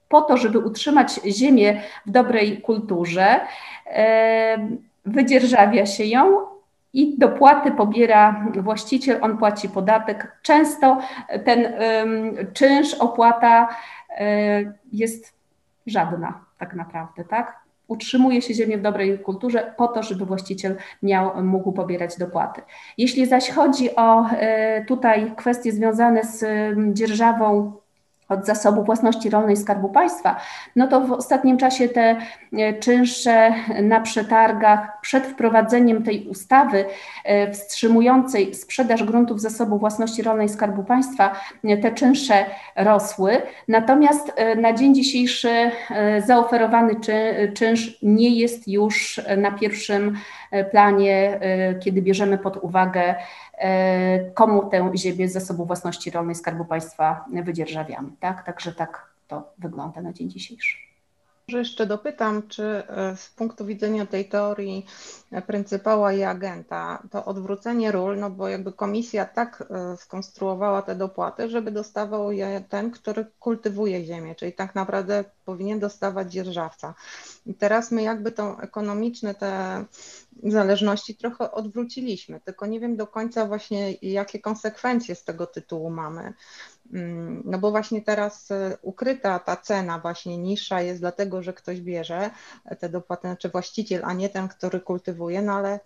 po to, żeby utrzymać ziemię w dobrej kulturze, wydzierżawia się ją i dopłaty pobiera właściciel, on płaci podatek. Często ten czynsz, opłata jest żadna tak naprawdę, tak? Utrzymuje się ziemię w dobrej kulturze po to, żeby właściciel mógł pobierać dopłaty. Jeśli zaś chodzi o tutaj kwestie związane z dzierżawą od Zasobu Własności Rolnej Skarbu Państwa, no to w ostatnim czasie te czynsze na przetargach przed wprowadzeniem tej ustawy wstrzymującej sprzedaż gruntów Zasobu Własności Rolnej Skarbu Państwa, te czynsze rosły. Natomiast na dzień dzisiejszy zaoferowany czynsz nie jest już na pierwszym planie, kiedy bierzemy pod uwagę, komu tę ziemię z Zasobu Własności Rolnej Skarbu Państwa wydzierżawiamy. Tak? Także tak to wygląda na dzień dzisiejszy. Może jeszcze dopytam, czy z punktu widzenia tej teorii pryncypała i agenta, to odwrócenie ról, no bo jakby komisja tak skonstruowała te dopłaty, żeby dostawał je ten, który kultywuje ziemię, czyli tak naprawdę powinien dostawać dzierżawca. I teraz my jakby tą ekonomiczne te zależności trochę odwróciliśmy, tylko nie wiem do końca właśnie jakie konsekwencje z tego tytułu mamy. No bo właśnie teraz ukryta ta cena właśnie niższa jest dlatego, że ktoś bierze te dopłaty, znaczy właściciel, a nie ten, który kultywuje, no ale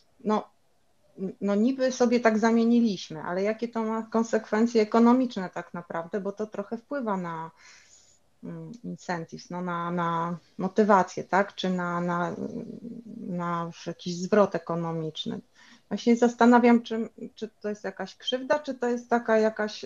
no niby sobie tak zamieniliśmy, ale jakie to ma konsekwencje ekonomiczne tak naprawdę, bo to trochę wpływa na incentives, no na motywację, tak, czy na jakiś zwrot ekonomiczny. Właśnie zastanawiam, czy to jest jakaś krzywda, czy to jest taka jakaś,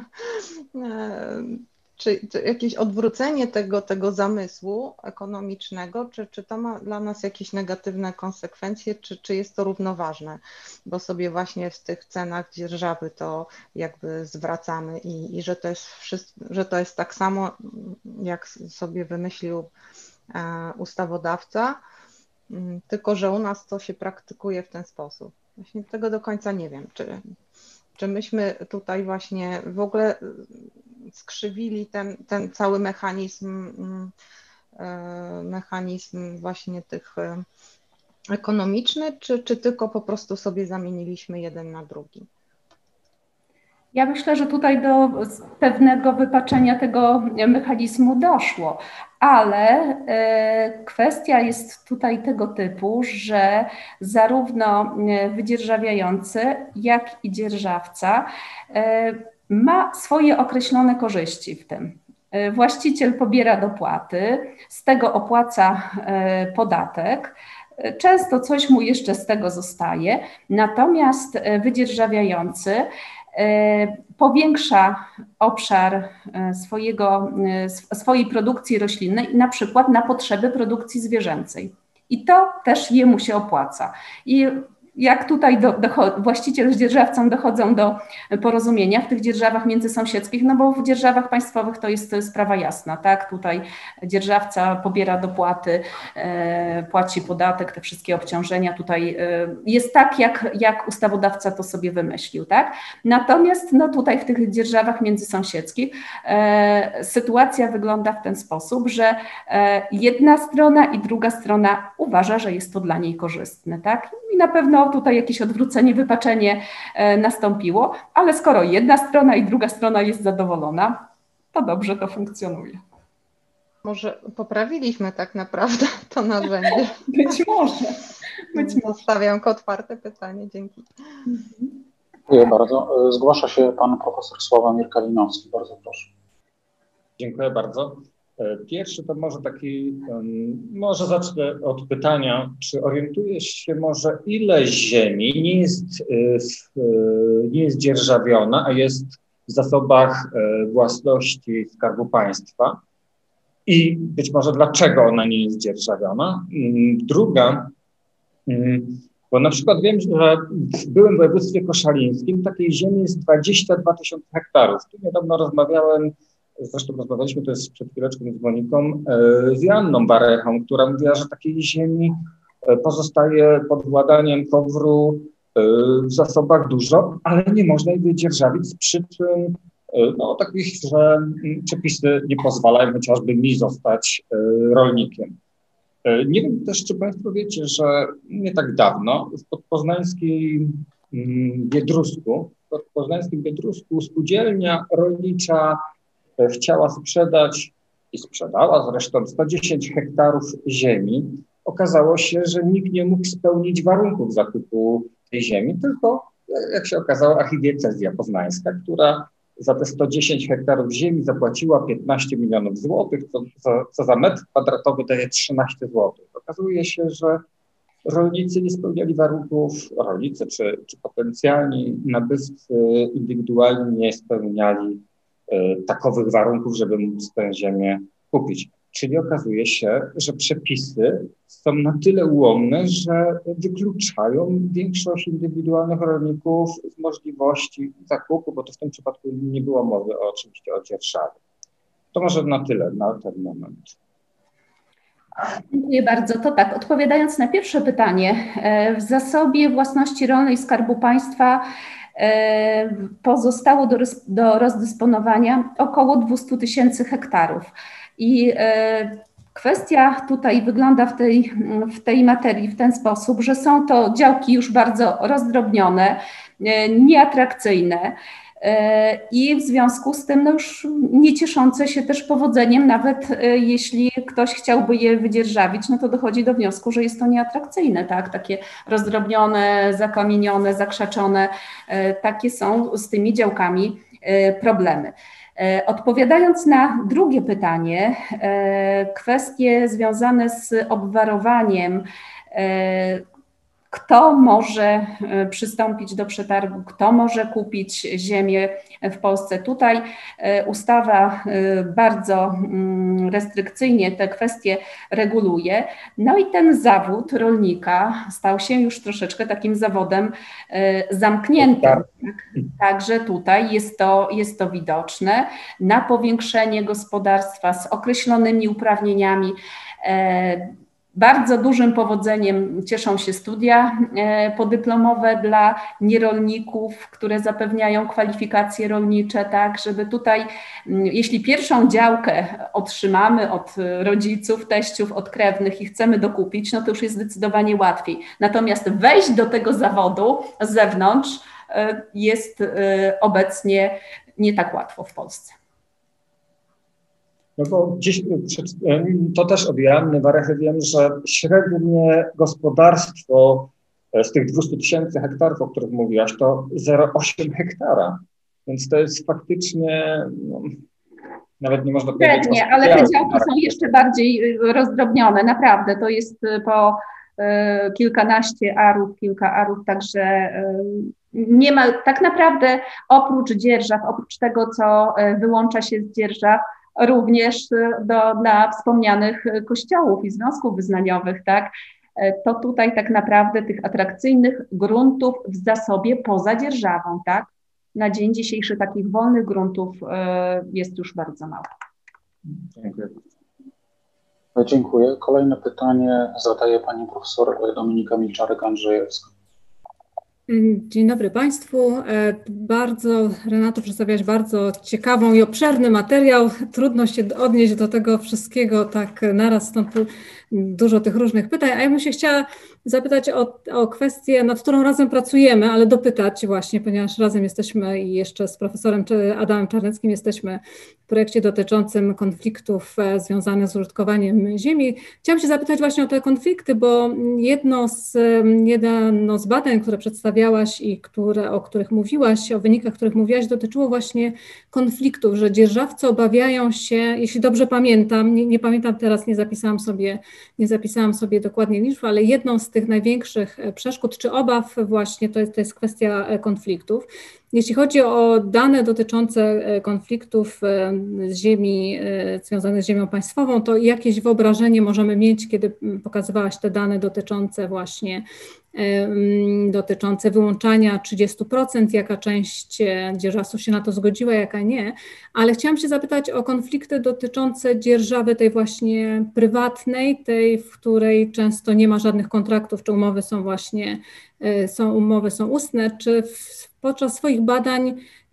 czy jakieś odwrócenie tego zamysłu ekonomicznego, czy to ma dla nas jakieś negatywne konsekwencje, czy jest to równoważne, bo sobie właśnie w tych cenach dzierżawy to jakby zwracamy i że to jest tak samo, jak sobie wymyślił ustawodawca, tylko że u nas to się praktykuje w ten sposób. Właśnie tego do końca nie wiem, czy myśmy tutaj właśnie w ogóle skrzywili ten cały mechanizm właśnie tych ekonomiczny, czy tylko po prostu sobie zamieniliśmy jeden na drugi. Ja myślę, że tutaj do pewnego wypaczenia tego mechanizmu doszło, ale kwestia jest tutaj tego typu, że zarówno wydzierżawiający, jak i dzierżawca ma swoje określone korzyści w tym. Właściciel pobiera dopłaty, z tego opłaca podatek. Często coś mu jeszcze z tego zostaje, natomiast wydzierżawiający powiększa obszar swojej produkcji roślinnej, na przykład na potrzeby produkcji zwierzęcej. I to też jemu się opłaca. I jak tutaj właściciel z dzierżawcą dochodzą do porozumienia w tych dzierżawach międzysąsiedzkich, no bo w dzierżawach państwowych to jest sprawa jasna, tak? Tutaj dzierżawca pobiera dopłaty, płaci podatek, te wszystkie obciążenia, tutaj jest tak, jak ustawodawca to sobie wymyślił, tak? Natomiast no tutaj w tych dzierżawach międzysąsiedzkich sytuacja wygląda w ten sposób, że jedna strona i druga strona uważa, że jest to dla niej korzystne, tak? I na pewno tutaj jakieś odwrócenie, wypaczenie nastąpiło, ale skoro jedna strona i druga strona jest zadowolona, to dobrze to funkcjonuje. Może poprawiliśmy tak naprawdę to narzędzie. Być może. Zostawiam otwarte pytanie. Dzięki. Dziękuję bardzo. Zgłasza się pan profesor Sławomir Kalinowski. Bardzo proszę. Dziękuję bardzo. Pierwszy to może zacznę od pytania, czy orientujesz się może, ile ziemi nie jest dzierżawiona, a jest w zasobach własności Skarbu Państwa i być może dlaczego ona nie jest dzierżawiona? Druga, bo na przykład wiem, że w byłym województwie koszalińskim takiej ziemi jest 22 000 hektarów. Tu niedawno rozmawialiśmy to jest przed chwileczką z Moniką, z Joanną Warechą, która mówiła, że takiej ziemi pozostaje pod władaniem KOWR-u w zasobach dużo, ale nie można jej wydzierżawić z przyczyn no, takich, że przepisy nie pozwalają chociażby mi zostać rolnikiem. Nie wiem też, czy Państwo wiecie, że nie tak dawno w podpoznańskim Biedrusku spółdzielnia rolnicza chciała sprzedać i sprzedała zresztą 110 hektarów ziemi. Okazało się, że nikt nie mógł spełnić warunków zakupu tej ziemi, tylko, jak się okazało, archidiecezja poznańska, która za te 110 hektarów ziemi zapłaciła 15 milionów złotych, co za metr kwadratowy daje 13 złotych. Okazuje się, że rolnicy nie spełniali warunków, rolnicy czy potencjalni nabywcy indywidualni nie spełniali takowych warunków, żeby móc tę ziemię kupić. Czyli okazuje się, że przepisy są na tyle ułomne, że wykluczają większość indywidualnych rolników z możliwości zakupu, bo to w tym przypadku nie było mowy oczywiście o dzierżawie. To może na tyle na ten moment. Dziękuję bardzo. To tak, odpowiadając na pierwsze pytanie, w zasobie własności rolnej Skarbu Państwa pozostało do rozdysponowania około 200 000 hektarów. I kwestia tutaj wygląda w tej materii w ten sposób, że są to działki już bardzo rozdrobnione, nieatrakcyjne i w związku z tym no już nie cieszące się też powodzeniem, nawet jeśli ktoś chciałby je wydzierżawić, no to dochodzi do wniosku, że jest to nieatrakcyjne, tak? Takie rozdrobnione, zakamienione, zakrzaczone, takie są z tymi działkami problemy. Odpowiadając na drugie pytanie, kwestie związane z obwarowaniem, kto może przystąpić do przetargu, kto może kupić ziemię w Polsce. Tutaj ustawa bardzo restrykcyjnie te kwestie reguluje. No i ten zawód rolnika stał się już troszeczkę takim zawodem zamkniętym. Także tutaj jest to widoczne. Na powiększenie gospodarstwa z określonymi uprawnieniami. Bardzo dużym powodzeniem cieszą się studia podyplomowe dla nierolników, które zapewniają kwalifikacje rolnicze, tak, żeby tutaj, jeśli pierwszą działkę otrzymamy od rodziców, teściów, od krewnych i chcemy dokupić, no to już jest zdecydowanie łatwiej. Natomiast wejść do tego zawodu z zewnątrz jest obecnie nie tak łatwo w Polsce. No bo dziś to też od Joanny Warechy wiem, że średnie gospodarstwo z tych 200 000 hektarów, o których mówiłaś, to 0,8 hektara. Więc to jest faktycznie, no, nawet nie można powiedzieć... Średnie, ale te działki są jeszcze bardziej rozdrobnione, naprawdę. To jest po kilkanaście arów, kilka arów, także nie ma tak naprawdę oprócz dzierżaw, oprócz tego, co wyłącza się z dzierżaw, również dla wspomnianych kościołów i związków wyznaniowych, tak? To tutaj tak naprawdę tych atrakcyjnych gruntów w zasobie poza dzierżawą, tak? Na dzień dzisiejszy takich wolnych gruntów jest już bardzo mało. Dziękuję. Dziękuję. Kolejne pytanie zadaje pani profesor Dominika Milczarek-Andrzejewska. Dzień dobry Państwu. Bardzo, Renato, przedstawiałaś bardzo ciekawą i obszerny materiał. Trudno się odnieść do tego wszystkiego tak naraz, stąd dużo tych różnych pytań. A ja bym się chciała zapytać o kwestię, nad którą razem pracujemy, ale dopytać właśnie, ponieważ razem jesteśmy i jeszcze z profesorem Adamem Czarneckim jesteśmy w projekcie dotyczącym konfliktów związanych z użytkowaniem ziemi. Chciałam się zapytać właśnie o te konflikty, bo jedno z badań, które przedstawiałaś i o których mówiłaś, o wynikach, których mówiłaś, dotyczyło właśnie konfliktów, że dzierżawcy obawiają się, jeśli dobrze pamiętam, nie pamiętam teraz, nie zapisałam sobie dokładnie liczb, ale jedną z tych największych przeszkód czy obaw właśnie to jest kwestia konfliktów. Jeśli chodzi o dane dotyczące konfliktów z ziemi, związanych z ziemią państwową, to jakieś wyobrażenie możemy mieć, kiedy pokazywałaś te dane dotyczące wyłączania 30%, jaka część dzierżawców się na to zgodziła, jaka nie, ale chciałam się zapytać o konflikty dotyczące dzierżawy tej właśnie prywatnej, tej, w której często nie ma żadnych kontraktów, czy umowy są ustne, czy podczas swoich badań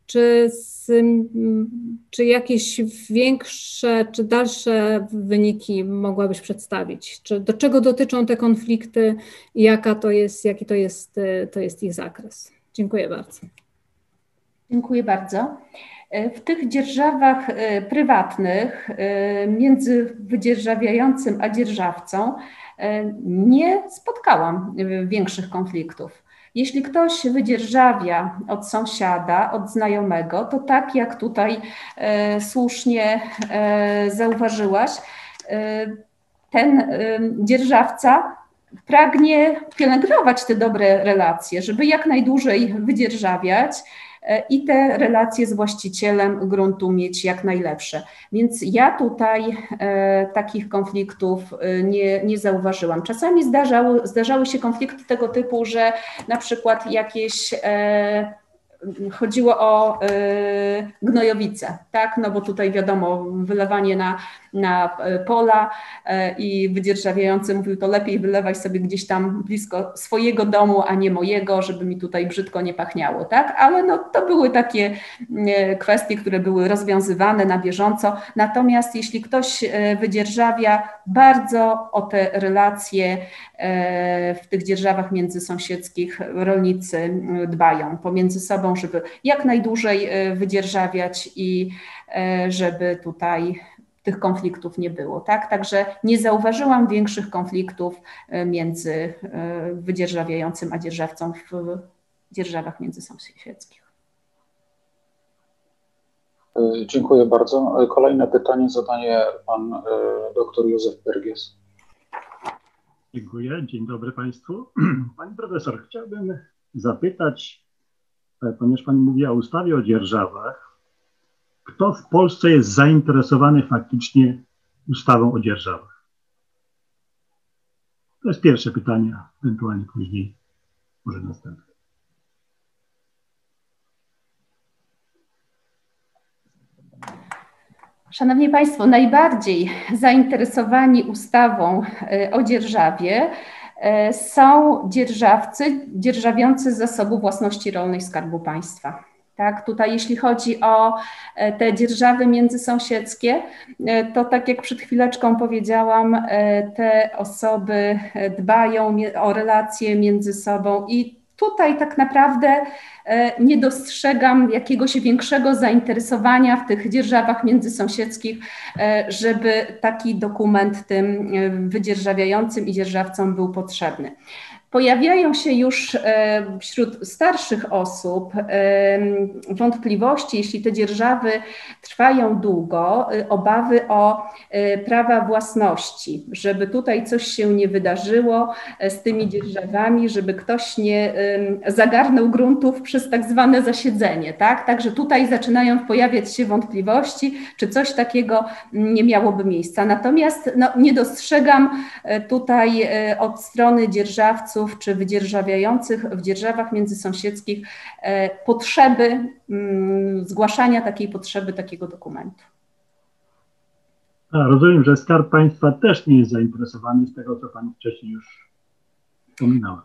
czy jakieś większe, czy dalsze wyniki mogłabyś przedstawić? Czy do czego dotyczą te konflikty i jaki to jest ich zakres? Dziękuję bardzo. Dziękuję bardzo. W tych dzierżawach prywatnych między wydzierżawiającym a dzierżawcą nie spotkałam większych konfliktów. Jeśli ktoś wydzierżawia od sąsiada, od znajomego, to tak jak tutaj słusznie zauważyłaś, ten dzierżawca pragnie pielęgnować te dobre relacje, żeby jak najdłużej wydzierżawiać i te relacje z właścicielem gruntu mieć jak najlepsze. Więc ja tutaj takich konfliktów nie zauważyłam. Czasami zdarzały się konflikty tego typu, że na przykład jakieś chodziło o gnojowice, tak? No bo tutaj wiadomo, wylewanie na pola i wydzierżawiający mówił, to lepiej wylewaj sobie gdzieś tam blisko swojego domu, a nie mojego, żeby mi tutaj brzydko nie pachniało, tak? Ale no, to były takie kwestie, które były rozwiązywane na bieżąco. Natomiast jeśli ktoś wydzierżawia, bardzo o te relacje w tych dzierżawach międzysąsiedzkich rolnicy dbają pomiędzy sobą, żeby jak najdłużej wydzierżawiać i żeby tutaj tych konfliktów nie było, tak? Także nie zauważyłam większych konfliktów między wydzierżawiającym a dzierżawcą w dzierżawach międzysąsiedzkich. Dziękuję bardzo. Kolejne pytanie zadaje pan dr Józef Bergies. Dziękuję. Dzień dobry Państwu. Pani profesor, chciałbym zapytać, ponieważ Pani mówiła o ustawie o dzierżawach, kto w Polsce jest zainteresowany faktycznie ustawą o dzierżawach? To jest pierwsze pytanie, ewentualnie później może następne. Szanowni Państwo, najbardziej zainteresowani ustawą o dzierżawie są dzierżawcy dzierżawiący z Zasobu Własności Rolnej Skarbu Państwa. Tak, tutaj jeśli chodzi o te dzierżawy międzysąsiedzkie, to tak jak przed chwileczką powiedziałam, te osoby dbają o relacje między sobą i tutaj tak naprawdę nie dostrzegam jakiegoś większego zainteresowania w tych dzierżawach międzysąsiedzkich, żeby taki dokument tym wydzierżawiającym i dzierżawcom był potrzebny. Pojawiają się już wśród starszych osób wątpliwości, jeśli te dzierżawy trwają długo, obawy o prawa własności, żeby tutaj coś się nie wydarzyło z tymi dzierżawami, żeby ktoś nie zagarnął gruntów przez tak zwane zasiedzenie, tak? Także tutaj zaczynają pojawiać się wątpliwości, czy coś takiego nie miałoby miejsca. Natomiast no, nie dostrzegam tutaj od strony dzierżawców czy wydzierżawiających w dzierżawach międzysąsiedzkich potrzeby, zgłaszania takiej potrzeby, takiego dokumentu. Rozumiem, że Skarb Państwa też nie jest zainteresowany z tego, co Pani wcześniej już wspominała.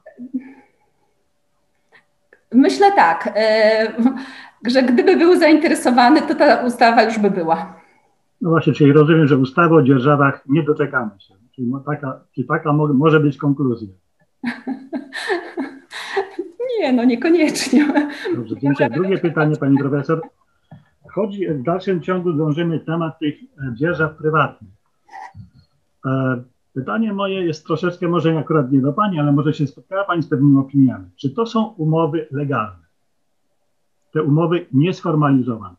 Myślę tak, że gdyby był zainteresowany, to ta ustawa już by była. No właśnie, czyli rozumiem, że ustawy o dzierżawach nie doczekamy się. Czyli taka może być konkluzja. Nie, no niekoniecznie. Dobrze, dziękuję. Drugie pytanie, Pani profesor. W dalszym ciągu dążymy temat tych dzierżaw prywatnych. Pytanie moje jest troszeczkę, może akurat nie do Pani, ale może się spotkała Pani z pewnymi opiniami. Czy to są umowy legalne? Te umowy niesformalizowane?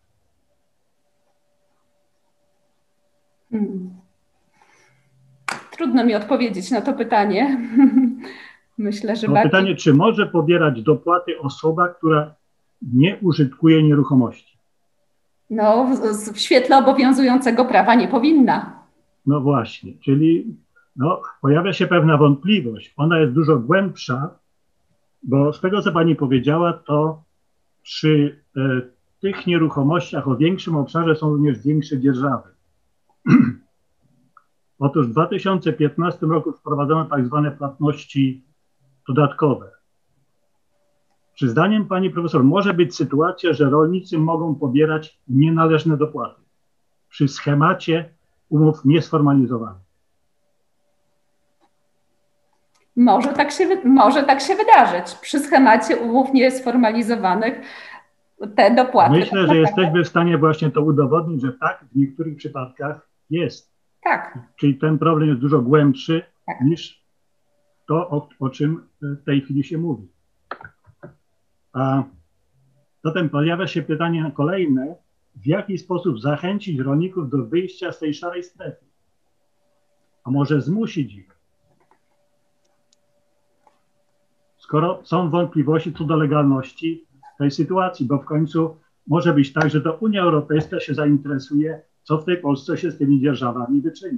Trudno mi odpowiedzieć na to pytanie. Myślę, że bardziej... Pytanie, czy może pobierać dopłaty osoba, która nie użytkuje nieruchomości? No, w świetle obowiązującego prawa nie powinna. No właśnie, czyli no, pojawia się pewna wątpliwość. Ona jest dużo głębsza, bo z tego, co Pani powiedziała, to przy tych nieruchomościach o większym obszarze są również większe dzierżawy. Otóż w 2015 roku wprowadzono tak zwane płatności dodatkowe. Czy zdaniem pani profesor może być sytuacja, że rolnicy mogą pobierać nienależne dopłaty przy schemacie umów niesformalizowanych? Może tak się wydarzyć. Przy schemacie umów niesformalizowanych te dopłaty. Myślę, że jesteśmy w stanie właśnie to udowodnić, że tak, w niektórych przypadkach jest. Tak. Czyli ten problem jest dużo głębszy niż to, o czym w tej chwili się mówi. A zatem pojawia się pytanie kolejne, w jaki sposób zachęcić rolników do wyjścia z tej szarej strefy? A może zmusić ich? Skoro są wątpliwości co do legalności tej sytuacji, bo w końcu może być tak, że to Unia Europejska się zainteresuje, co w tej Polsce się z tymi dzierżawami wyczynia.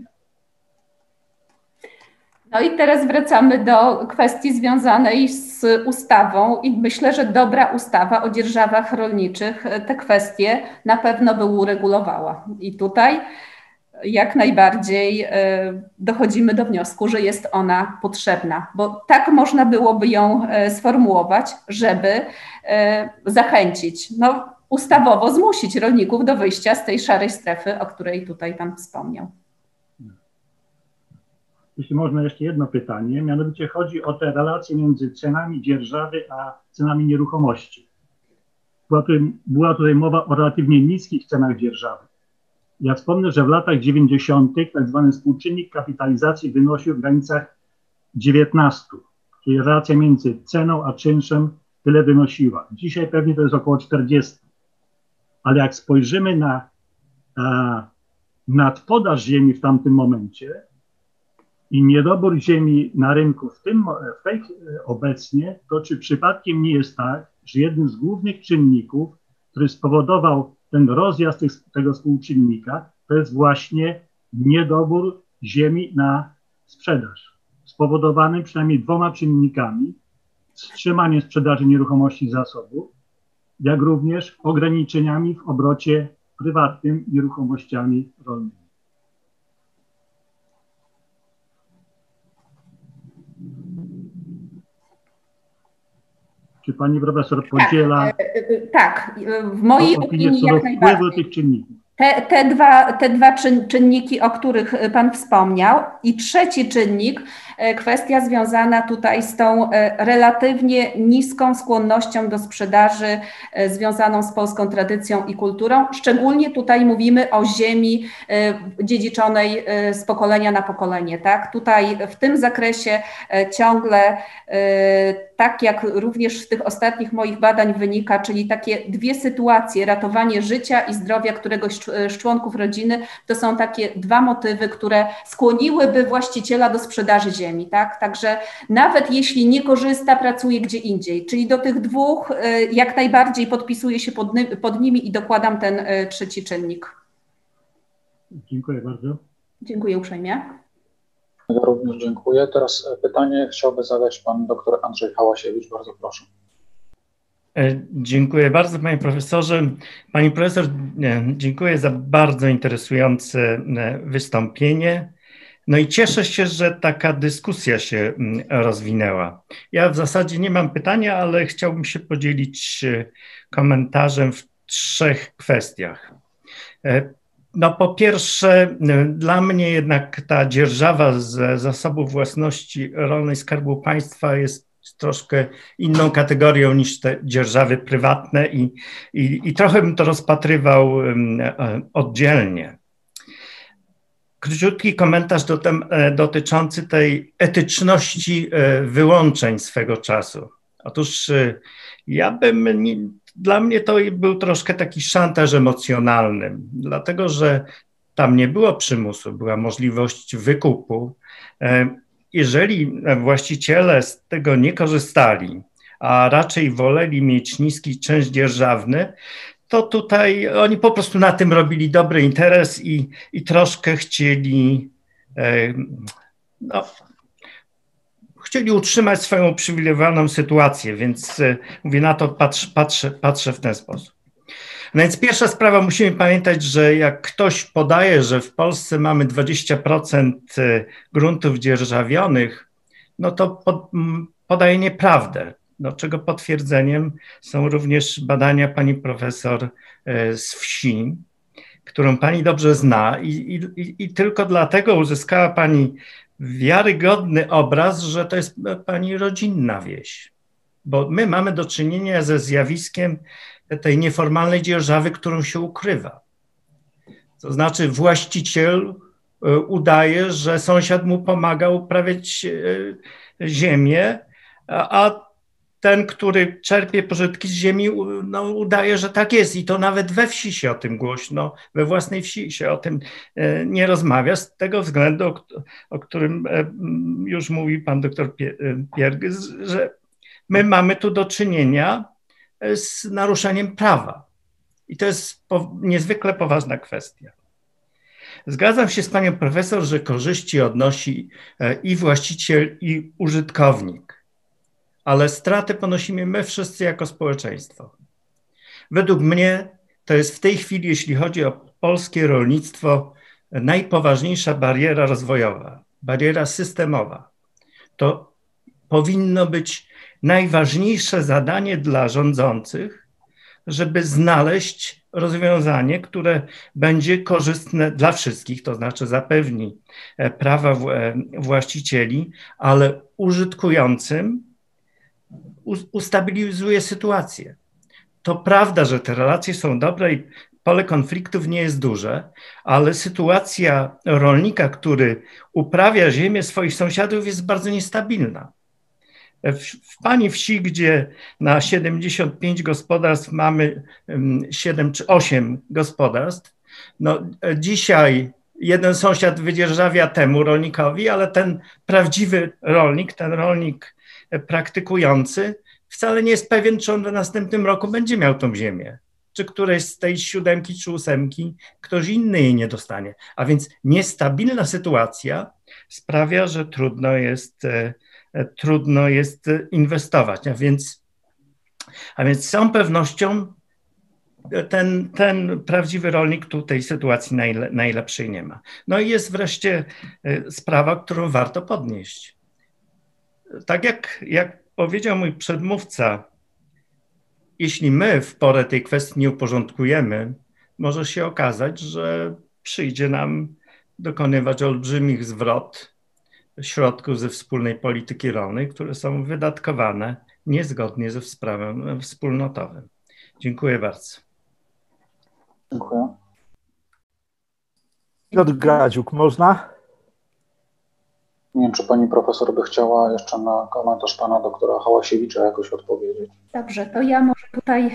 No i teraz wracamy do kwestii związanej z ustawą i myślę, że dobra ustawa o dzierżawach rolniczych te kwestie na pewno by uregulowała. I tutaj jak najbardziej dochodzimy do wniosku, że jest ona potrzebna, bo tak można byłoby ją sformułować, żeby zachęcić, ustawowo zmusić rolników do wyjścia z tej szarej strefy, o której tutaj Pan wspomniał. Jeśli można jeszcze jedno pytanie, mianowicie chodzi o te relacje między cenami dzierżawy a cenami nieruchomości. Była tutaj mowa o relatywnie niskich cenach dzierżawy. Ja wspomnę, że w latach 90. tak zwany współczynnik kapitalizacji wynosił w granicach 19, czyli relacja między ceną a czynszem tyle wynosiła. Dzisiaj pewnie to jest około 40. Ale jak spojrzymy na nadpodaż ziemi w tamtym momencie i niedobór ziemi na rynku obecnie, to czy przypadkiem nie jest tak, że jednym z głównych czynników, który spowodował ten rozjazd tego współczynnika, to jest właśnie niedobór ziemi na sprzedaż, spowodowany przynajmniej dwoma czynnikami: wstrzymaniem sprzedaży nieruchomości z zasobu, jak również ograniczeniami w obrocie prywatnym nieruchomościami rolnymi. Czy pani profesor podziela tak, w mojej opinii jak najbardziej. Tych czynników? Te dwa czynniki, o których Pan wspomniał, i trzeci czynnik, kwestia związana tutaj z tą relatywnie niską skłonnością do sprzedaży związaną z polską tradycją i kulturą. Szczególnie tutaj mówimy o ziemi dziedziczonej z pokolenia na pokolenie. Tak? Tutaj w tym zakresie ciągle, tak jak również z tych ostatnich moich badań wynika, czyli takie dwie sytuacje, ratowanie życia i zdrowia któregoś z członków rodziny, to są takie dwa motywy, które skłoniłyby właściciela do sprzedaży ziemi. Tak? Także nawet jeśli nie korzysta, pracuje gdzie indziej. Czyli do tych dwóch jak najbardziej podpisuję się pod nimi i dokładam ten trzeci czynnik. Dziękuję bardzo. Dziękuję uprzejmie. Ja również dziękuję. Teraz pytanie chciałby zadać pan dr Andrzej Hałasiewicz. Bardzo proszę. Dziękuję bardzo, panie profesorze. Pani profesor, dziękuję za bardzo interesujące wystąpienie. No i cieszę się, że taka dyskusja się rozwinęła. Ja w zasadzie nie mam pytania, ale chciałbym się podzielić komentarzem w trzech kwestiach. No po pierwsze, dla mnie jednak ta dzierżawa z zasobów własności rolnej Skarbu Państwa jest troszkę inną kategorią niż te dzierżawy prywatne i trochę bym to rozpatrywał oddzielnie. Króciutki komentarz dotyczący tej etyczności wyłączeń swego czasu. Otóż dla mnie to był troszkę taki szantaż emocjonalny, dlatego że tam nie było przymusu, była możliwość wykupu. Jeżeli właściciele z tego nie korzystali, a raczej woleli mieć niski czynsz dzierżawny, to tutaj oni po prostu na tym robili dobry interes i troszkę chcieli utrzymać swoją uprzywilejowaną sytuację, więc mówię, na to patrzę w ten sposób. No więc pierwsza sprawa, musimy pamiętać, że jak ktoś podaje, że w Polsce mamy 20% gruntów dzierżawionych, no to podaje nieprawdę. no, czego potwierdzeniem są również badania pani profesor z wsi, którą pani dobrze zna i tylko dlatego uzyskała pani wiarygodny obraz, że to jest pani rodzinna wieś. Bo my mamy do czynienia ze zjawiskiem tej nieformalnej dzierżawy, którą się ukrywa. To znaczy właściciel udaje, że sąsiad mu pomaga uprawiać ziemię, a ten, który czerpie pożytki z ziemi, no, udaje, że tak jest. I to nawet we wsi się o tym głośno, we własnej wsi się o tym nie rozmawia, z tego względu, o którym już mówił pan doktor Piergys, że my mamy tu do czynienia z naruszeniem prawa. I to jest niezwykle poważna kwestia. Zgadzam się z panią profesor, że korzyści odnosi i właściciel, i użytkownik, ale straty ponosimy my wszyscy jako społeczeństwo. Według mnie to jest w tej chwili, jeśli chodzi o polskie rolnictwo, najpoważniejsza bariera rozwojowa, bariera systemowa. To powinno być najważniejsze zadanie dla rządzących, żeby znaleźć rozwiązanie, które będzie korzystne dla wszystkich, to znaczy zapewni prawa właścicieli, ale użytkującym ustabilizuje sytuację. To prawda, że te relacje są dobre i pole konfliktów nie jest duże, ale sytuacja rolnika, który uprawia ziemię swoich sąsiadów, jest bardzo niestabilna. W pani wsi, gdzie na 75 gospodarstw mamy 7 czy 8 gospodarstw, no dzisiaj jeden sąsiad wydzierżawia temu rolnikowi, ale ten prawdziwy rolnik, ten rolnik praktykujący wcale nie jest pewien, czy on w następnym roku będzie miał tą ziemię. Czy któreś z tej 7 czy 8 ktoś inny jej nie dostanie. A więc niestabilna sytuacja sprawia, że trudno jest inwestować. A więc z całą pewnością ten prawdziwy rolnik tu tej sytuacji najlepszej nie ma. No i jest wreszcie sprawa, którą warto podnieść. Tak jak powiedział mój przedmówca, jeśli my w porę tej kwestii nie uporządkujemy, może się okazać, że przyjdzie nam dokonywać olbrzymich zwrot środków ze wspólnej polityki rolnej, które są wydatkowane niezgodnie ze prawem wspólnotowym. Dziękuję bardzo. Dziękuję. Piotr Gradziuk, można? Nie wiem, czy pani profesor by chciała jeszcze na komentarz pana doktora Hałasiewicza jakoś odpowiedzieć. Dobrze, to ja może tutaj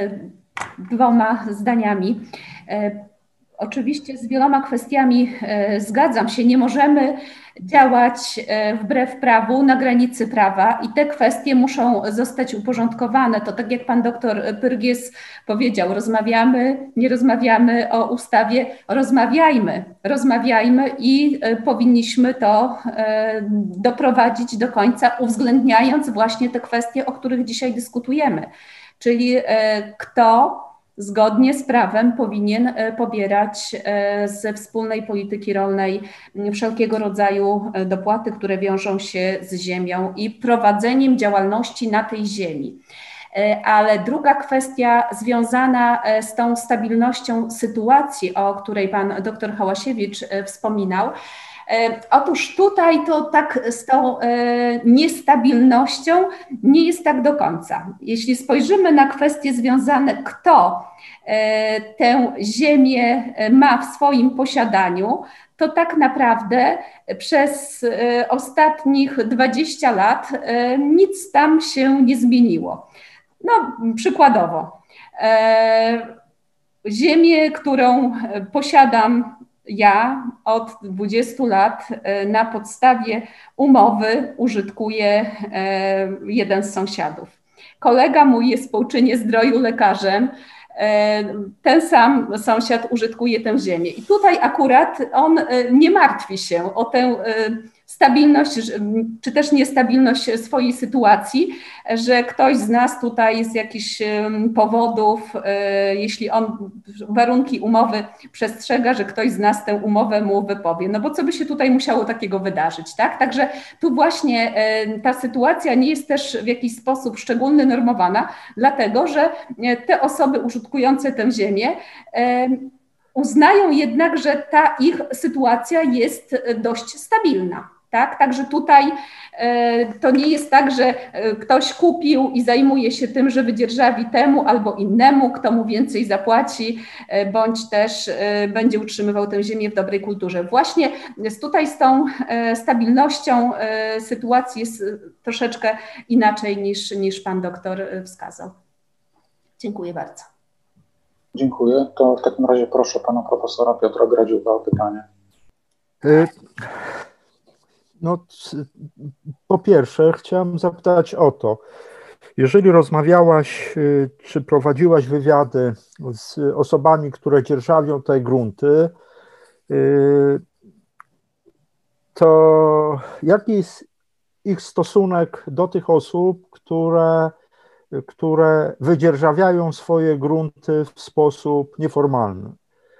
2 zdaniami. Oczywiście z wieloma kwestiami zgadzam się. Nie możemy działać wbrew prawu, na granicy prawa i te kwestie muszą zostać uporządkowane. To tak jak pan doktor Pyrgis powiedział, rozmawiamy, nie rozmawiamy o ustawie, rozmawiajmy i powinniśmy to doprowadzić do końca, uwzględniając właśnie te kwestie, o których dzisiaj dyskutujemy. Czyli kto zgodnie z prawem powinien pobierać ze wspólnej polityki rolnej wszelkiego rodzaju dopłaty, które wiążą się z ziemią i prowadzeniem działalności na tej ziemi. Ale druga kwestia związana z tą stabilnością sytuacji, o której pan doktor Hałasiewicz wspominał. Otóż tutaj to tak z tą niestabilnością nie jest tak do końca. Jeśli spojrzymy na kwestie związane, kto tę ziemię ma w swoim posiadaniu, to tak naprawdę przez ostatnich 20 lat nic tam się nie zmieniło. No, przykładowo, ziemię, którą posiadam ja od 20 lat na podstawie umowy użytkuje jeden z sąsiadów. Kolega mój jest po uczynie zdroju lekarzem, ten sam sąsiad użytkuje tę ziemię. I tutaj akurat on nie martwi się o tę stabilność, czy też niestabilność swojej sytuacji, że ktoś z nas tutaj z jakichś powodów, jeśli on warunki umowy przestrzega, że ktoś z nas tę umowę mu wypowie. No bo co by się tutaj musiało takiego wydarzyć, tak? Także tu właśnie ta sytuacja nie jest też w jakiś sposób szczególny normowana, dlatego że te osoby użytkujące tę ziemię uznają jednak, że ta ich sytuacja jest dość stabilna. Tak? Także tutaj to nie jest tak, że ktoś kupił i zajmuje się tym, że wydzierżawi temu albo innemu, kto mu więcej zapłaci, bądź też będzie utrzymywał tę ziemię w dobrej kulturze. Właśnie tutaj z tą stabilnością sytuacji jest troszeczkę inaczej niż pan doktor wskazał. Dziękuję bardzo. Dziękuję. To w takim razie proszę pana profesora Piotra Gradziuka o pytanie. No, po pierwsze chciałem zapytać o to, jeżeli rozmawiałaś, czy prowadziłaś wywiady z osobami, które dzierżawią te grunty, to jaki jest ich stosunek do tych osób, które wydzierżawiają swoje grunty w sposób nieformalny?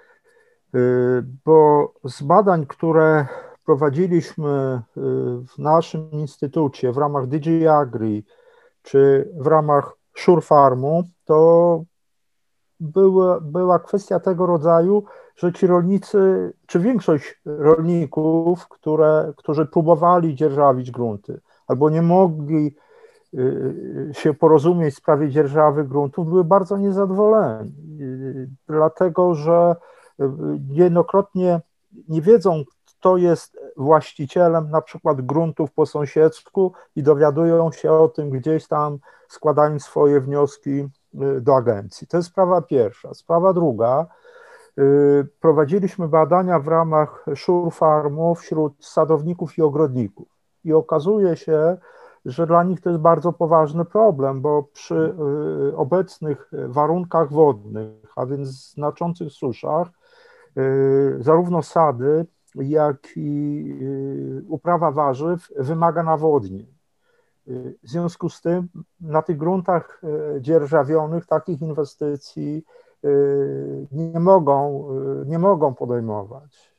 Bo z badań, które prowadziliśmy w naszym instytucie w ramach DigiAgri czy w ramach SureFarmu, to była kwestia tego rodzaju, że ci rolnicy, czy większość rolników, którzy próbowali dzierżawić grunty albo nie mogli się porozumieć w sprawie dzierżawy gruntów, były bardzo niezadowoleni, dlatego że niejednokrotnie nie wiedzą, kto jest właścicielem na przykład gruntów po sąsiedzku i dowiadują się o tym gdzieś tam, składając swoje wnioski do agencji. To jest sprawa pierwsza. Sprawa druga, prowadziliśmy badania w ramach SureFarmu wśród sadowników i ogrodników i okazuje się, że dla nich to jest bardzo poważny problem, bo przy obecnych warunkach wodnych, a więc znaczących suszach, zarówno sady, jak i uprawa warzyw wymaga nawodnień. W związku z tym na tych gruntach dzierżawionych takich inwestycji nie mogą podejmować.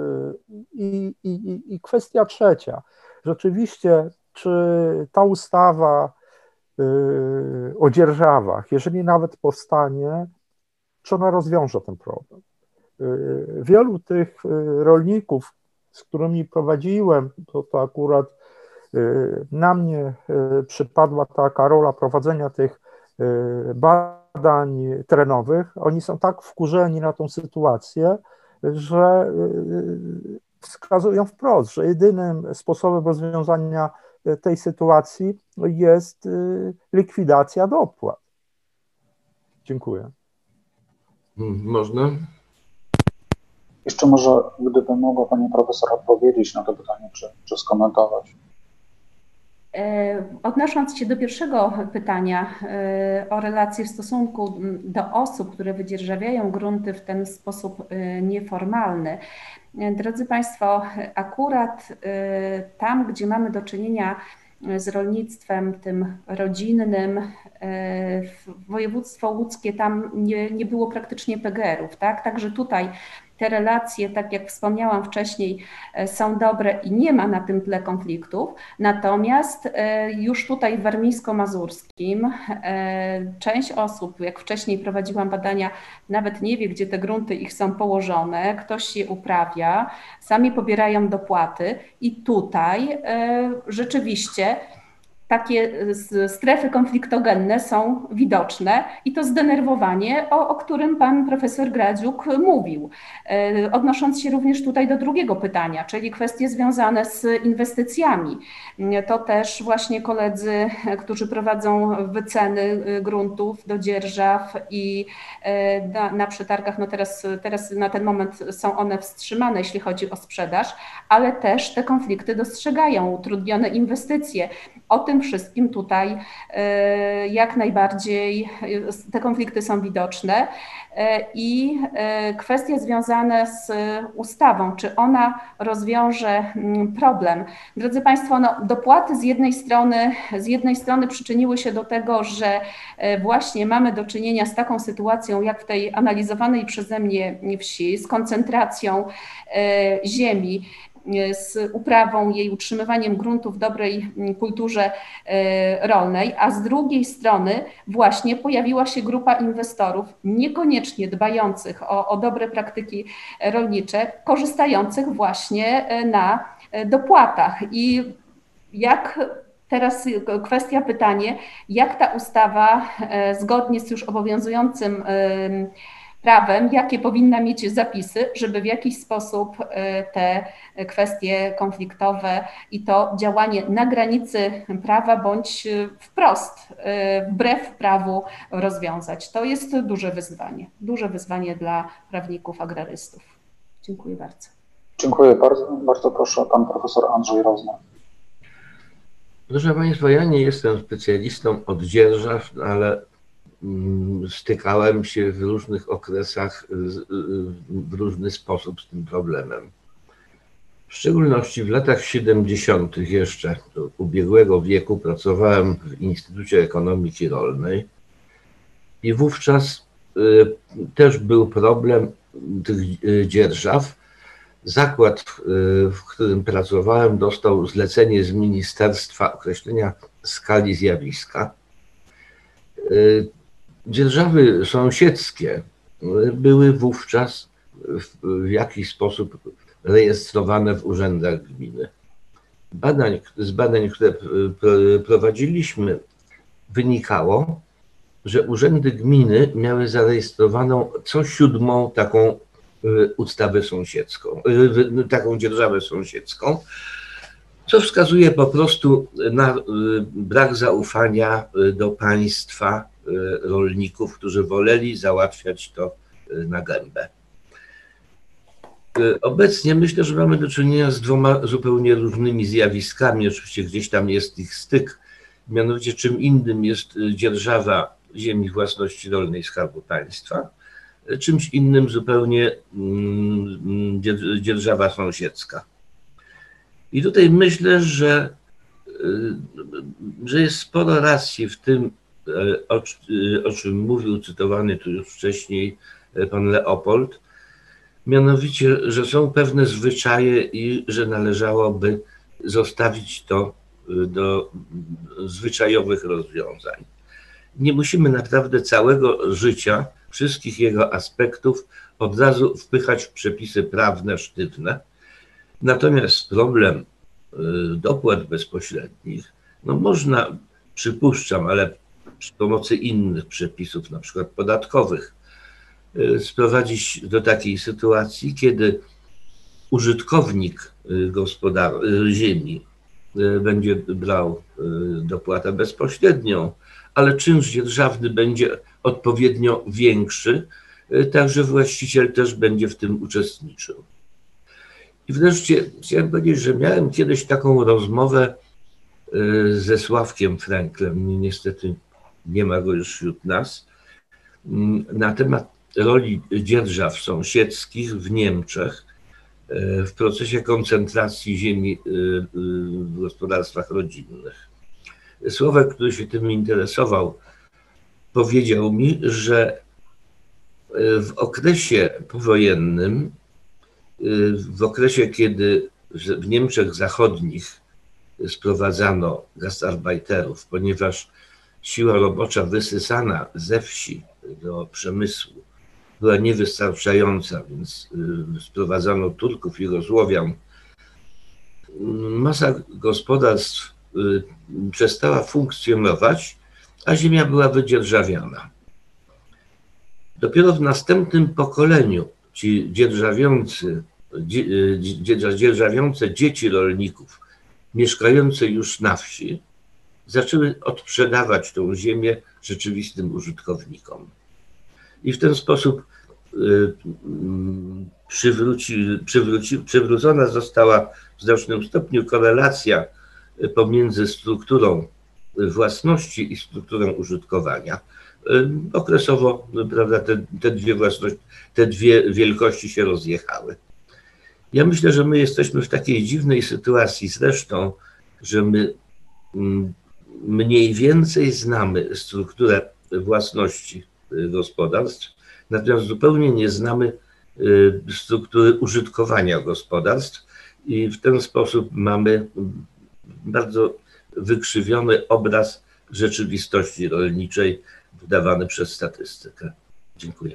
I kwestia trzecia. Rzeczywiście, czy ta ustawa o dzierżawach, jeżeli nawet powstanie, czy ona rozwiąże ten problem? Wielu tych rolników, z którymi prowadziłem, to akurat na mnie przypadła taka rola prowadzenia tych badań terenowych, oni są tak wkurzeni na tą sytuację, że wskazują wprost, że jedynym sposobem rozwiązania tej sytuacji jest likwidacja dopłat. Dziękuję. Można? Jeszcze może, gdyby mogła pani profesor odpowiedzieć na to pytanie, czy skomentować. Odnosząc się do pierwszego pytania o relacje w stosunku do osób, które wydzierżawiają grunty w ten sposób nieformalny. Drodzy Państwo, akurat tam, gdzie mamy do czynienia z rolnictwem tym rodzinnym, województwo łódzkie, tam nie było praktycznie PGR-ów, tak? Także tutaj te relacje, tak jak wspomniałam wcześniej, są dobre i nie ma na tym tle konfliktów. Natomiast już tutaj w warmińsko-mazurskim część osób, jak wcześniej prowadziłam badania, nawet nie wie, gdzie te grunty ich są położone, ktoś je uprawia, sami pobierają dopłaty i tutaj rzeczywiście takie strefy konfliktogenne są widoczne i to zdenerwowanie, o którym pan profesor Gradziuk mówił. Odnosząc się również tutaj do drugiego pytania, czyli kwestie związane z inwestycjami. To też właśnie koledzy, którzy prowadzą wyceny gruntów do dzierżaw i na przetargach, no teraz na ten moment są one wstrzymane, jeśli chodzi o sprzedaż, ale też te konflikty dostrzegają, utrudnione inwestycje. O tym tym wszystkim tutaj jak najbardziej te konflikty są widoczne. I kwestie związane z ustawą, czy ona rozwiąże problem. Drodzy Państwo, no, dopłaty z jednej strony przyczyniły się do tego, że właśnie mamy do czynienia z taką sytuacją, jak w tej analizowanej przeze mnie wsi, z koncentracją ziemi, z uprawą jej, utrzymywaniem gruntu w dobrej kulturze rolnej, a z drugiej strony właśnie pojawiła się grupa inwestorów niekoniecznie dbających o dobre praktyki rolnicze, korzystających właśnie na dopłatach. I jak teraz pytanie, jak ta ustawa zgodnie z już obowiązującym prawem, jakie powinna mieć zapisy, żeby w jakiś sposób te kwestie konfliktowe i to działanie na granicy prawa bądź wprost, wbrew prawu rozwiązać. To jest duże wyzwanie dla prawników, agrarystów. Dziękuję bardzo. Dziękuję bardzo. Bardzo proszę, pan profesor Andrzej Rozner. Proszę Państwa, ja nie jestem specjalistą od dzierżaw, ale stykałem się w różnych okresach w różny sposób z tym problemem. W szczególności w latach 70. jeszcze ubiegłego wieku pracowałem w Instytucie Ekonomiki Rolnej i wówczas też był problem tych dzierżaw. Zakład, w którym pracowałem, dostał zlecenie z ministerstwa określenia skali zjawiska. Dzierżawy sąsiedzkie były wówczas w jakiś sposób rejestrowane w urzędach gminy. Z badań, które prowadziliśmy, wynikało, że urzędy gminy miały zarejestrowaną co 7. taką ustawę sąsiedzką, taką dzierżawę sąsiedzką, co wskazuje po prostu na brak zaufania do państwa rolników, którzy woleli załatwiać to na gębę. Obecnie myślę, że mamy do czynienia z 2 zupełnie różnymi zjawiskami. Oczywiście gdzieś tam jest ich styk. Mianowicie czym innym jest dzierżawa ziemi własności rolnej Skarbu Państwa, czymś innym zupełnie dzierżawa sąsiedzka. I tutaj myślę, że jest sporo racji w tym, o czym mówił cytowany tu już wcześniej pan Leopold, mianowicie, że są pewne zwyczaje i że należałoby zostawić to do zwyczajowych rozwiązań. Nie musimy naprawdę całego życia, wszystkich jego aspektów od razu wpychać w przepisy prawne sztywne. Natomiast problem dopłat bezpośrednich, no można, przypuszczam, ale przy pomocy innych przepisów, na przykład podatkowych, sprowadzić do takiej sytuacji, kiedy użytkownik ziemi będzie brał dopłatę bezpośrednią, ale czynsz dzierżawny będzie odpowiednio większy, także właściciel też będzie w tym uczestniczył. I wreszcie chciałem powiedzieć, że miałem kiedyś taką rozmowę ze Sławkiem Franklem, niestety nie ma go już wśród nas, na temat roli dzierżaw sąsiedzkich w Niemczech w procesie koncentracji ziemi w gospodarstwach rodzinnych. Sławek, który się tym interesował, powiedział mi, że w okresie powojennym, w okresie, kiedy w Niemczech Zachodnich sprowadzano gastarbeiterów, ponieważ siła robocza wysysana ze wsi do przemysłu była niewystarczająca, więc sprowadzano Turków i Rozłowian. Masa gospodarstw przestała funkcjonować, a ziemia była wydzierżawiana. Dopiero w następnym pokoleniu ci dzierżawiące dzieci rolników mieszkające już na wsi zaczęły odprzedawać tą ziemię rzeczywistym użytkownikom. I w ten sposób przywrócona została w znacznym stopniu korelacja pomiędzy strukturą własności i strukturę użytkowania. Okresowo, prawda, te dwie wielkości się rozjechały. Ja myślę, że my jesteśmy w takiej dziwnej sytuacji zresztą, że my mniej więcej znamy strukturę własności gospodarstw, natomiast zupełnie nie znamy struktury użytkowania gospodarstw i w ten sposób mamy bardzo wykrzywiony obraz rzeczywistości rolniczej wydawany przez statystykę. Dziękuję.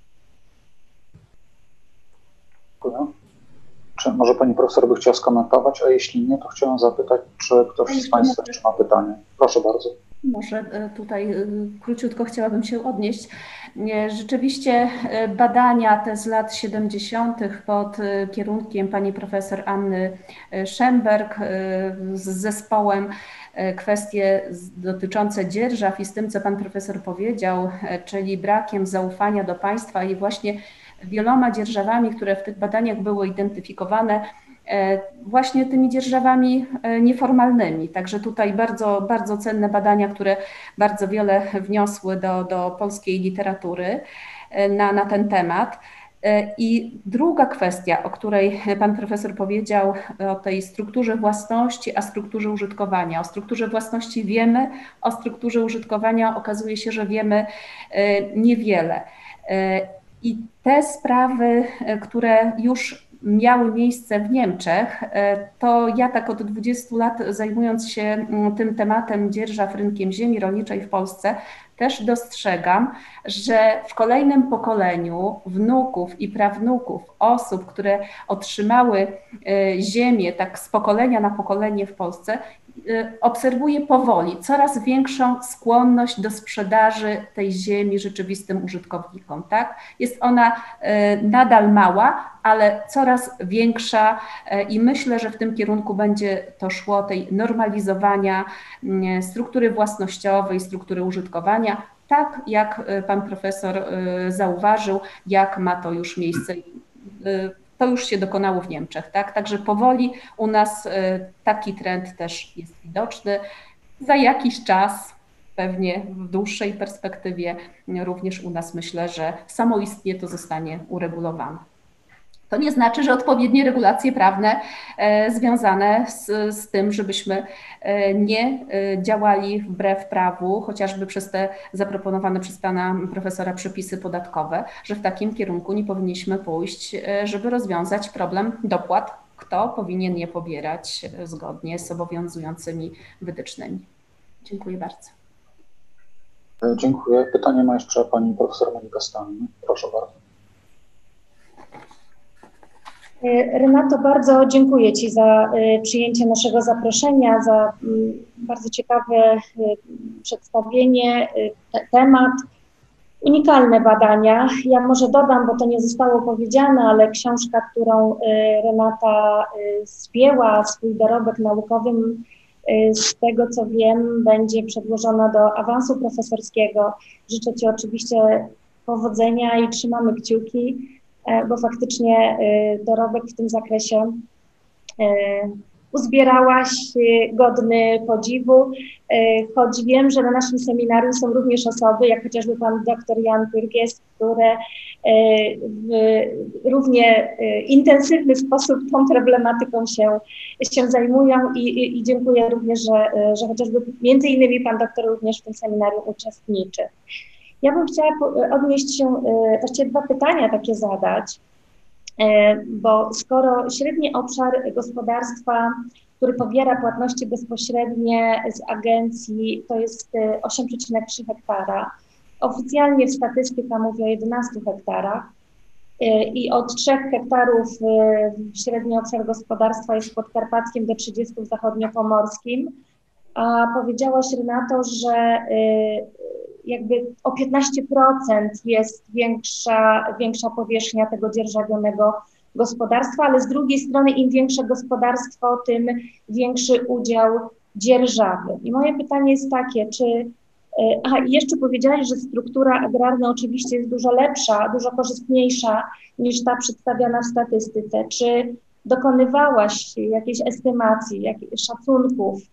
Dziękuję. Czy może pani profesor by chciała skomentować, a jeśli nie, to chciałem zapytać, czy ktoś z państwa jeszcze ma pytanie. Proszę bardzo. Może tutaj króciutko chciałabym się odnieść. Rzeczywiście badania te z lat 70. pod kierunkiem pani profesor Anny Szemberg z zespołem, kwestie dotyczące dzierżaw i z tym, co pan profesor powiedział, czyli brakiem zaufania do państwa i właśnie wieloma dzierżawami, które w tych badaniach były identyfikowane, właśnie tymi dzierżawami nieformalnymi. Także tutaj bardzo, bardzo cenne badania, które bardzo wiele wniosły do polskiej literatury na ten temat. I druga kwestia, o której pan profesor powiedział, o tej strukturze własności, a strukturze użytkowania. O strukturze własności wiemy, o strukturze użytkowania okazuje się, że wiemy niewiele. I te sprawy, które już miały miejsce w Niemczech, to ja tak od 20 lat zajmując się tym tematem dzierżaw rynkiem ziemi rolniczej w Polsce, też dostrzegam, że w kolejnym pokoleniu wnuków i prawnuków osób, które otrzymały ziemię tak z pokolenia na pokolenie w Polsce, obserwuję powoli coraz większą skłonność do sprzedaży tej ziemi rzeczywistym użytkownikom. Tak? Jest ona nadal mała, ale coraz większa i myślę, że w tym kierunku będzie to szło, tej normalizowania struktury własnościowej, struktury użytkowania, tak jak pan profesor zauważył, jak ma to już miejsce. To już się dokonało w Niemczech, tak? Także powoli u nas taki trend też jest widoczny. Za jakiś czas, pewnie w dłuższej perspektywie, również u nas myślę, że samoistnie to zostanie uregulowane. To nie znaczy, że odpowiednie regulacje prawne związane z tym, żebyśmy nie działali wbrew prawu, chociażby przez te zaproponowane przez pana profesora przepisy podatkowe, że w takim kierunku nie powinniśmy pójść, żeby rozwiązać problem dopłat, kto powinien je pobierać zgodnie z obowiązującymi wytycznymi. Dziękuję bardzo. Dziękuję. Pytanie ma jeszcze pani profesor Monika Stanny. Proszę bardzo. Renato, bardzo dziękuję Ci za przyjęcie naszego zaproszenia, za bardzo ciekawe przedstawienie, temat, unikalne badania. Ja może dodam, bo to nie zostało powiedziane, ale książka, którą Renata spięła, swój dorobek naukowy, z tego co wiem, będzie przedłożona do awansu profesorskiego. Życzę Ci oczywiście powodzenia i trzymamy kciuki, bo faktycznie dorobek w tym zakresie uzbierałaś godny podziwu, choć wiem, że na naszym seminarium są również osoby, jak chociażby pan dr Jan Pyrgies, które w równie intensywny sposób tą problematyką się zajmują i dziękuję również, że chociażby między innymi pan doktor również w tym seminarium uczestniczy. Ja bym chciała odnieść się, właściwie dwa pytania takie zadać, bo skoro średni obszar gospodarstwa, który pobiera płatności bezpośrednie z agencji, to jest 8,3 hektara, oficjalnie w statystyka mówi o 11 hektarach i od 3 hektarów średni obszar gospodarstwa jest w podkarpackim do 30 w zachodniopomorskim, a powiedziałaś, Renato, że jakby o 15% jest większa powierzchnia tego dzierżawionego gospodarstwa, ale z drugiej strony im większe gospodarstwo, tym większy udział dzierżawy. I moje pytanie jest takie, i jeszcze powiedziałaś, że struktura agrarna oczywiście jest dużo lepsza, dużo korzystniejsza niż ta przedstawiana w statystyce. Czy dokonywałaś jakiejś estymacji, jakichś szacunków,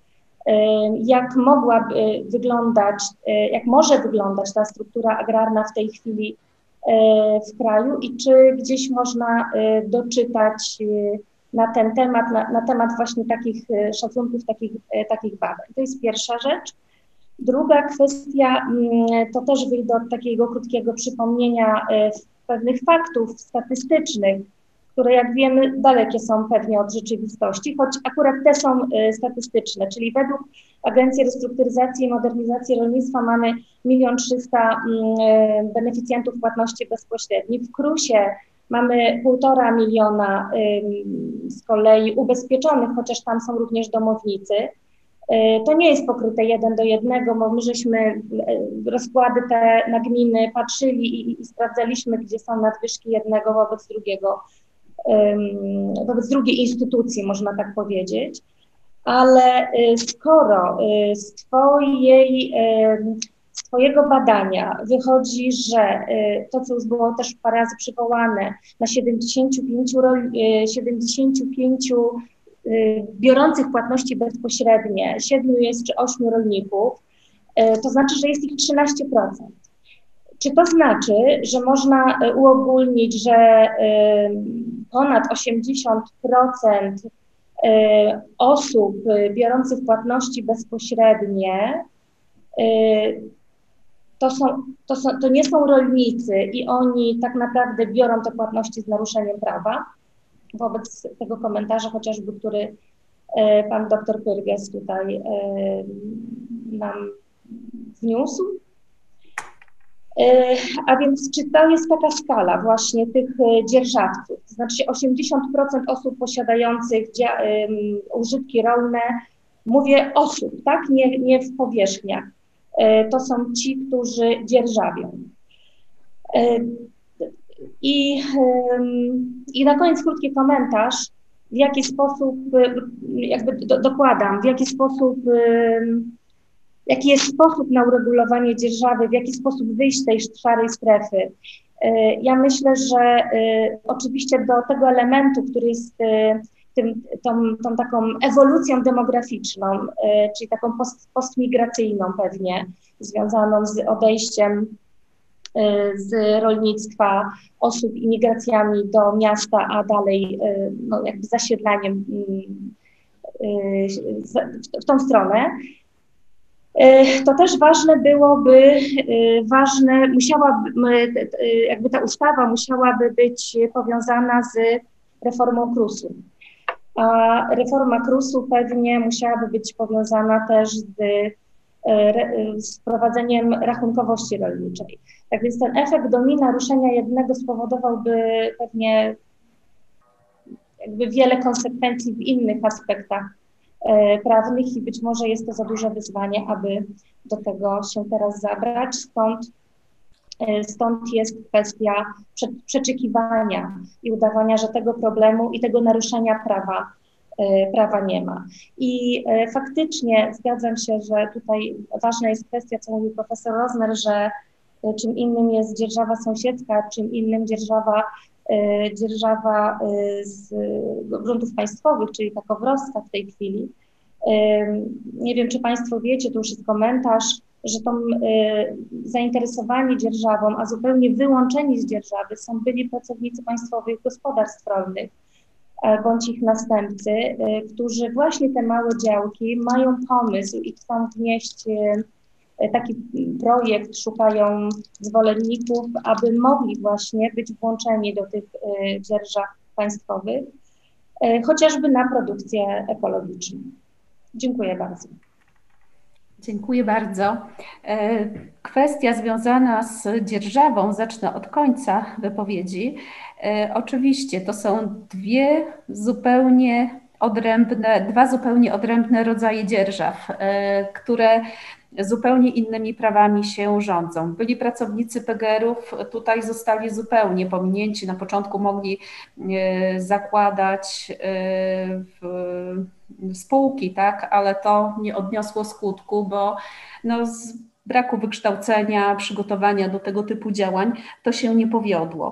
jak mogłaby wyglądać, jak może wyglądać ta struktura agrarna w tej chwili w kraju i czy gdzieś można doczytać na ten temat, na temat właśnie takich szacunków, takich badań. To jest pierwsza rzecz. Druga kwestia, to też wyjdę od takiego krótkiego przypomnienia pewnych faktów statystycznych, które jak wiemy dalekie są pewnie od rzeczywistości, choć akurat te są statystyczne, czyli według Agencji Restrukturyzacji i Modernizacji Rolnictwa mamy 1 300 000 beneficjentów płatności bezpośrednich. W KRUS-ie mamy 1,5 miliona z kolei ubezpieczonych, chociaż tam są również domownicy. To nie jest pokryte 1 do 1, bo my żeśmy rozkłady te na gminy patrzyli i sprawdzaliśmy, gdzie są nadwyżki jednego wobec drugiej instytucji, można tak powiedzieć. Ale skoro z Twojego badania wychodzi, że to, co już było też parę razy przywołane, na 75 biorących płatności bezpośrednie, 7 jest czy 8 rolników, to znaczy, że jest ich 13%. Czy to znaczy, że można uogólnić, że ponad 80% osób biorących płatności bezpośrednie to nie są rolnicy i oni tak naprawdę biorą te płatności z naruszeniem prawa? Wobec tego komentarza chociażby, który pan dr Pyrges tutaj nam wniósł. A więc czy to jest taka skala właśnie tych dzierżawców, to znaczy 80% osób posiadających użytki rolne, mówię osób, tak, nie w powierzchniach, to są ci, którzy dzierżawią. I na koniec krótki komentarz, w jaki sposób, dokładam, jaki jest sposób na uregulowanie dzierżawy, w jaki sposób wyjść z tej szarej strefy. Ja myślę, że oczywiście do tego elementu, który jest tą taką ewolucją demograficzną, czyli taką postmigracyjną pewnie, związaną z odejściem z rolnictwa osób i migracjami do miasta, a dalej no, jakby zasiedlaniem w tą stronę, to też ważne byłoby, jakby ta ustawa musiałaby być powiązana z reformą KRUS-u. A reforma KRUS-u pewnie musiałaby być powiązana też z wprowadzeniem rachunkowości rolniczej. Tak więc ten efekt domina naruszenia jednego spowodowałby pewnie jakby wiele konsekwencji w innych aspektach prawnych i być może jest to za duże wyzwanie, aby do tego się teraz zabrać. Stąd jest kwestia przeczekiwania i udawania, że tego problemu i tego naruszenia prawa nie ma. I faktycznie zgadzam się, że tutaj ważna jest kwestia, co mówił profesor Rozner, że czym innym jest dzierżawa sąsiedzka, czym innym dzierżawa z gruntów państwowych, czyli ta kowrowska w tej chwili. Nie wiem, czy Państwo wiecie, to już jest komentarz, że to zainteresowani dzierżawą, a zupełnie wyłączeni z dzierżawy są byli pracownicy państwowych gospodarstw rolnych bądź ich następcy, którzy właśnie te małe działki mają pomysł i chcą wnieść taki projekt, szukają zwolenników, aby mogli właśnie być włączeni do tych dzierżaw państwowych, chociażby na produkcję ekologiczną. Dziękuję bardzo. Dziękuję bardzo. Kwestia związana z dzierżawą, zacznę od końca wypowiedzi. Oczywiście to są dwa zupełnie odrębne rodzaje dzierżaw, które zupełnie innymi prawami się rządzą. Byli pracownicy PGR-ów tutaj zostali zupełnie pominięci. Na początku mogli zakładać spółki, tak, ale to nie odniosło skutku, bo no, braku wykształcenia, przygotowania do tego typu działań, to się nie powiodło.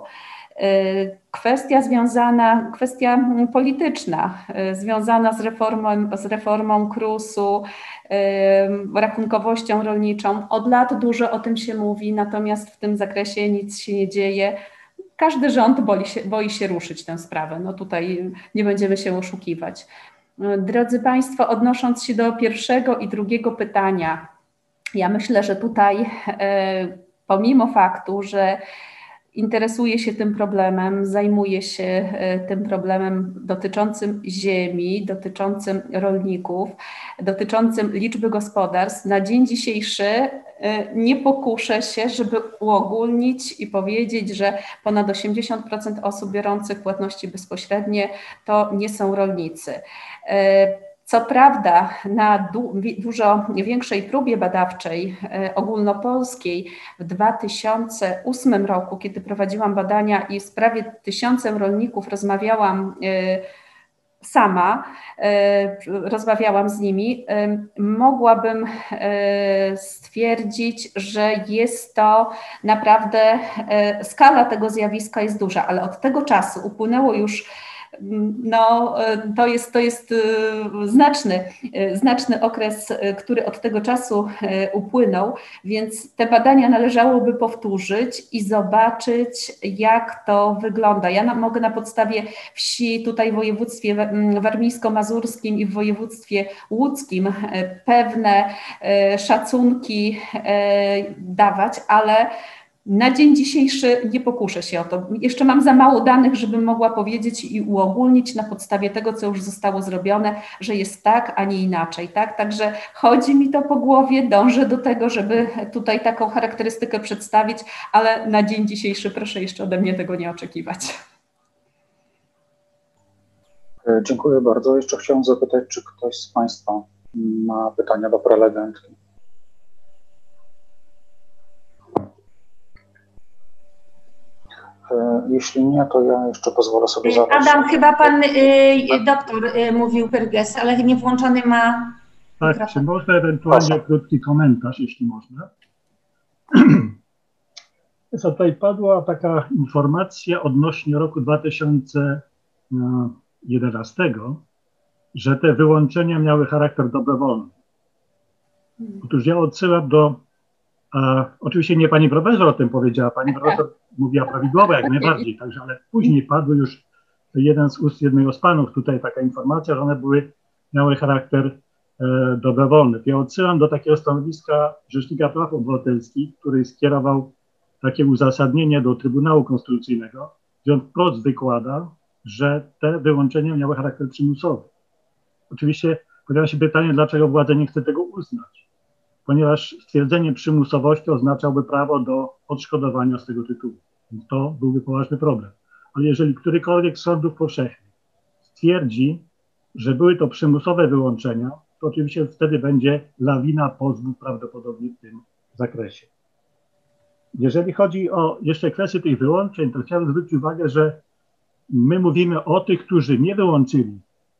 Kwestia polityczna, związana z reformą KRUS-u, rachunkowością rolniczą. Od lat dużo o tym się mówi, natomiast w tym zakresie nic się nie dzieje. Każdy rząd boi się ruszyć tę sprawę. No tutaj nie będziemy się oszukiwać. Drodzy Państwo, odnosząc się do pierwszego i drugiego pytania, ja myślę, że tutaj pomimo faktu, że interesuję się tym problemem, zajmuję się tym problemem dotyczącym ziemi, dotyczącym rolników, dotyczącym liczby gospodarstw. Na dzień dzisiejszy nie pokuszę się, żeby uogólnić i powiedzieć, że ponad 80% osób biorących płatności bezpośrednie to nie są rolnicy. Co prawda na dużo większej próbie badawczej ogólnopolskiej w 2008 roku, kiedy prowadziłam badania i z prawie 1000 rolników rozmawiałam sama, rozmawiałam z nimi, mogłabym stwierdzić, że jest to naprawdę, skala tego zjawiska jest duża, ale od tego czasu upłynęło już to jest znaczny okres, który od tego czasu upłynął, więc te badania należałoby powtórzyć i zobaczyć, jak to wygląda. Ja mogę na podstawie wsi tutaj w województwie warmińsko-mazurskim i w województwie łódzkim pewne szacunki dawać, ale na dzień dzisiejszy nie pokuszę się o to. Jeszcze mam za mało danych, żebym mogła powiedzieć i uogólnić na podstawie tego, co już zostało zrobione, że jest tak, a nie inaczej. Tak? Także chodzi mi to po głowie, dążę do tego, żeby tutaj taką charakterystykę przedstawić, ale na dzień dzisiejszy proszę jeszcze ode mnie tego nie oczekiwać. Dziękuję bardzo. Jeszcze chciałem zapytać, czy ktoś z Państwa ma pytania do prelegentki. Jeśli nie, to ja jeszcze pozwolę sobie zadać. Adam, chyba pan doktor mówił Pyrges, ale nie włączony ma tak, mikrofon. Czy można ewentualnie krótki komentarz, jeśli można? Tutaj padła taka informacja odnośnie roku 2011, że te wyłączenia miały charakter dobrowolny. Otóż ja odsyłam do oczywiście nie pani profesor o tym powiedziała, pani profesor mówiła prawidłowo jak najbardziej, także, ale później padły już z ust jednego z panów tutaj taka informacja, że one miały charakter dobrowolny. Ja odsyłam do takiego stanowiska Rzecznika Praw Obywatelskich, który skierował takie uzasadnienie do Trybunału Konstytucyjnego, gdzie on wprost wykłada, że te wyłączenia miały charakter przymusowy. Oczywiście pojawia się pytanie, dlaczego władza nie chce tego uznać, ponieważ stwierdzenie przymusowości oznaczałoby prawo do odszkodowania z tego tytułu. To byłby poważny problem. Ale jeżeli którykolwiek z sądów powszechnych stwierdzi, że były to przymusowe wyłączenia, to oczywiście wtedy będzie lawina pozwów prawdopodobnie w tym zakresie. Jeżeli chodzi o jeszcze kwestię tych wyłączeń, to chciałbym zwrócić uwagę, że my mówimy o tych, którzy nie wyłączyli.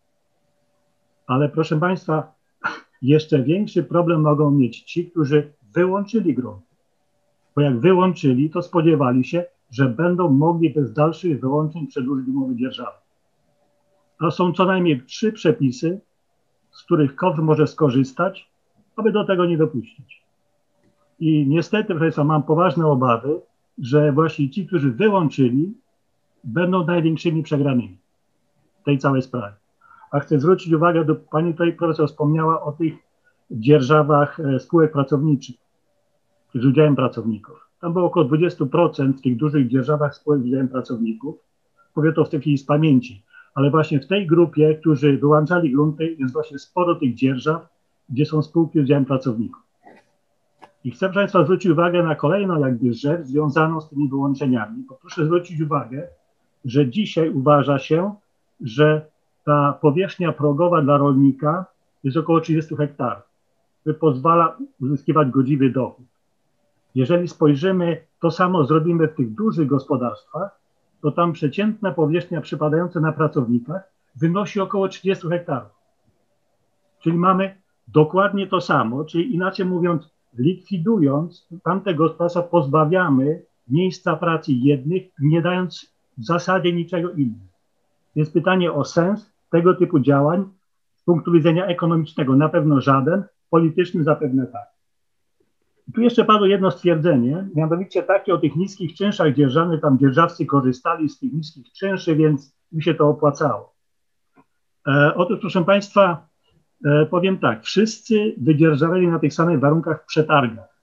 Ale proszę Państwa, jeszcze większy problem mogą mieć ci, którzy wyłączyli grunt. Bo jak wyłączyli, to spodziewali się, że będą mogli bez dalszych wyłączeń przedłużyć umowy dzierżawy. A są co najmniej 3 przepisy, z których KOWR może skorzystać, aby do tego nie dopuścić. I niestety, proszę Państwa, mam poważne obawy, że właśnie ci, którzy wyłączyli, będą największymi przegranymi w tej całej sprawie. A chcę zwrócić uwagę, pani tutaj profesor wspomniała o tych dzierżawach spółek pracowniczych z udziałem pracowników. Tam było około 20% w tych dużych dzierżawach spółek z udziałem pracowników. Powiem to w tej chwili z pamięci. Ale właśnie w tej grupie, którzy wyłączali grunty, jest właśnie sporo tych dzierżaw, gdzie są spółki z udziałem pracowników. I chcę Państwa zwrócić uwagę na kolejną jakby rzecz związaną z tymi wyłączeniami. Bo proszę zwrócić uwagę, że dzisiaj uważa się, że ta powierzchnia progowa dla rolnika jest około 30 hektarów, który pozwala uzyskiwać godziwy dochód. Jeżeli spojrzymy, to samo zrobimy w tych dużych gospodarstwach, to tam przeciętna powierzchnia przypadająca na pracownikach wynosi około 30 hektarów. Czyli mamy dokładnie to samo, czyli inaczej mówiąc, likwidując tamte gospodarstwa, pozbawiamy miejsca pracy jednych, nie dając w zasadzie niczego innego. Jest pytanie o sens tego typu działań z punktu widzenia ekonomicznego. Na pewno żaden, polityczny zapewne tak. I tu jeszcze padło jedno stwierdzenie, mianowicie takie o tych niskich czynszach dzierżawnych, tam dzierżawcy korzystali z tych niskich czynszy, więc im się to opłacało. Otóż, proszę Państwa, powiem tak, wszyscy wydzierżawali na tych samych warunkach w przetargach.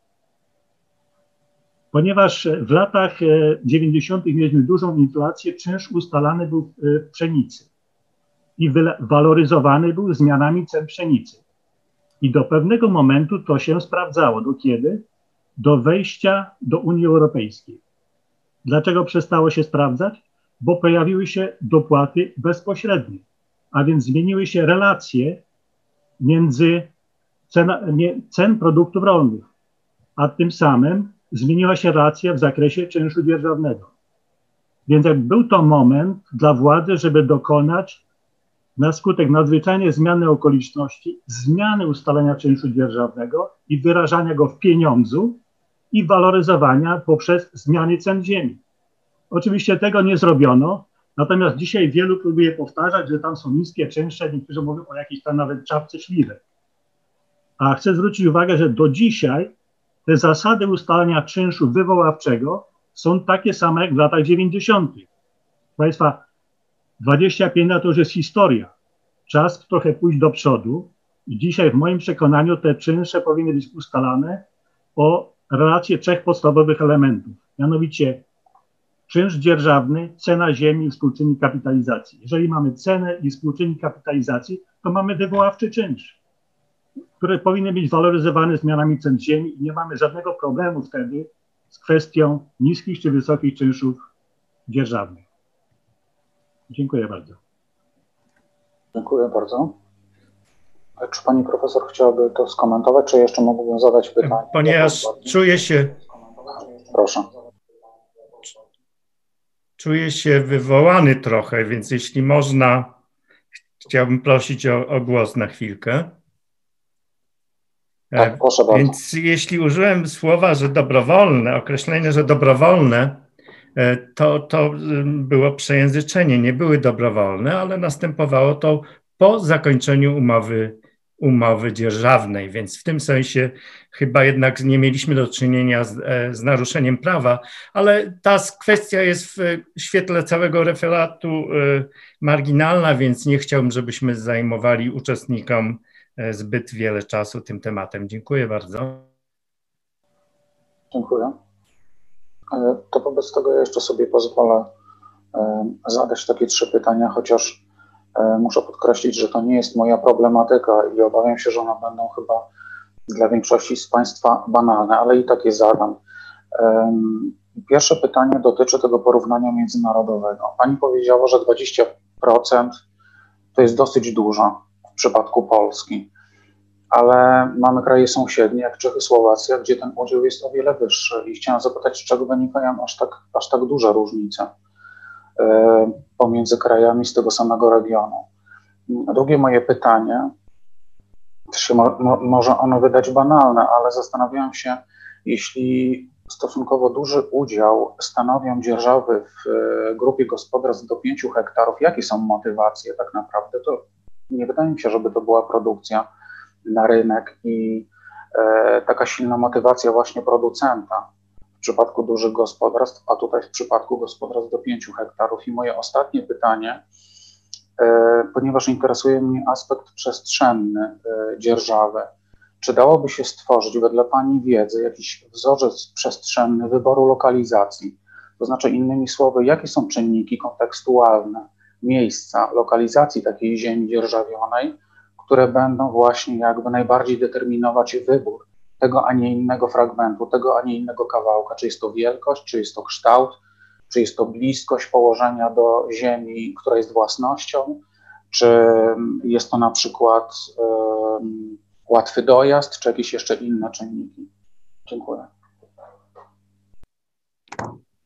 Ponieważ w latach 90. mieliśmy dużą inflację, czynsz ustalany był w pszenicy i waloryzowany był zmianami cen pszenicy. I do pewnego momentu to się sprawdzało. Do kiedy? Do wejścia do Unii Europejskiej. Dlaczego przestało się sprawdzać? Bo pojawiły się dopłaty bezpośrednie, a więc zmieniły się relacje między cen produktów rolnych, a tym samym zmieniła się relacja w zakresie czynszu dzierżawnego. Więc był to moment dla władzy, żeby dokonać na skutek nadzwyczajnej zmiany okoliczności, zmiany ustalenia czynszu dzierżawnego i wyrażania go w pieniądzu i waloryzowania poprzez zmiany cen ziemi. Oczywiście tego nie zrobiono, natomiast dzisiaj wielu próbuje powtarzać, że tam są niskie czynsze, niektórzy mówią o jakiejś tam nawet czapce śliwek. A chcę zwrócić uwagę, że do dzisiaj te zasady ustalania czynszu wywoławczego są takie same jak w latach 90. Państwa, 25 lat to już jest historia. Czas trochę pójść do przodu i dzisiaj w moim przekonaniu te czynsze powinny być ustalane o relację trzech podstawowych elementów. Mianowicie czynsz dzierżawny, cena ziemi i współczynnik kapitalizacji. Jeżeli mamy cenę i współczynnik kapitalizacji, to mamy wywoławczy czynsz, które powinny być waloryzowane zmianami cen ziemi i nie mamy żadnego problemu wtedy z kwestią niskich czy wysokich czynszów dzierżawnych. Dziękuję bardzo. Dziękuję bardzo. Czy pani profesor chciałaby to skomentować, czy jeszcze mógłbym zadać pytanie? Ponieważ czuję się... Proszę. Czuję się wywołany trochę, więc jeśli można, chciałbym prosić o głos na chwilkę. Tak, proszę bardzo. Więc jeśli użyłem słowa, że dobrowolne, określenie, że dobrowolne, to było przejęzyczenie, nie były dobrowolne, ale następowało to po zakończeniu umowy dzierżawnej, więc w tym sensie chyba jednak nie mieliśmy do czynienia z naruszeniem prawa, ale ta kwestia jest w świetle całego referatu marginalna, więc nie chciałbym, żebyśmy zajmowali uczestnikom zbyt wiele czasu tym tematem. Dziękuję bardzo. Dziękuję. To wobec tego ja jeszcze sobie pozwolę zadać takie 3 pytania, chociaż muszę podkreślić, że to nie jest moja problematyka i obawiam się, że one będą chyba dla większości z Państwa banalne, ale i tak je zadam. Pierwsze pytanie dotyczy tego porównania międzynarodowego. Pani powiedziała, że 20% to jest dosyć dużo w przypadku Polski, ale mamy kraje sąsiednie, jak Czechy, Słowacja, gdzie ten udział jest o wiele wyższy i chciałem zapytać, z czego wynikają aż tak duże różnice pomiędzy krajami z tego samego regionu. Drugie moje pytanie, może ono wydać banalne, ale zastanawiałem się, jeśli stosunkowo duży udział stanowią dzierżawy w grupie gospodarstw do 5 hektarów, jakie są motywacje tak naprawdę? To nie wydaje mi się, żeby to była produkcja na rynek i taka silna motywacja właśnie producenta w przypadku dużych gospodarstw, a tutaj w przypadku gospodarstw do 5 hektarów. I moje ostatnie pytanie, ponieważ interesuje mnie aspekt przestrzenny dzierżawy, czy dałoby się stworzyć wedle Pani wiedzy jakiś wzorzec przestrzenny wyboru lokalizacji? To znaczy, innymi słowy, jakie są czynniki kontekstualne miejsca lokalizacji takiej ziemi dzierżawionej, które będą właśnie jakby najbardziej determinować wybór tego, a nie innego fragmentu, tego, a nie innego kawałka. Czy jest to wielkość, czy jest to kształt, czy jest to bliskość położenia do ziemi, która jest własnością, czy jest to na przykład łatwy dojazd, czy jakieś jeszcze inne czynniki. Dziękuję.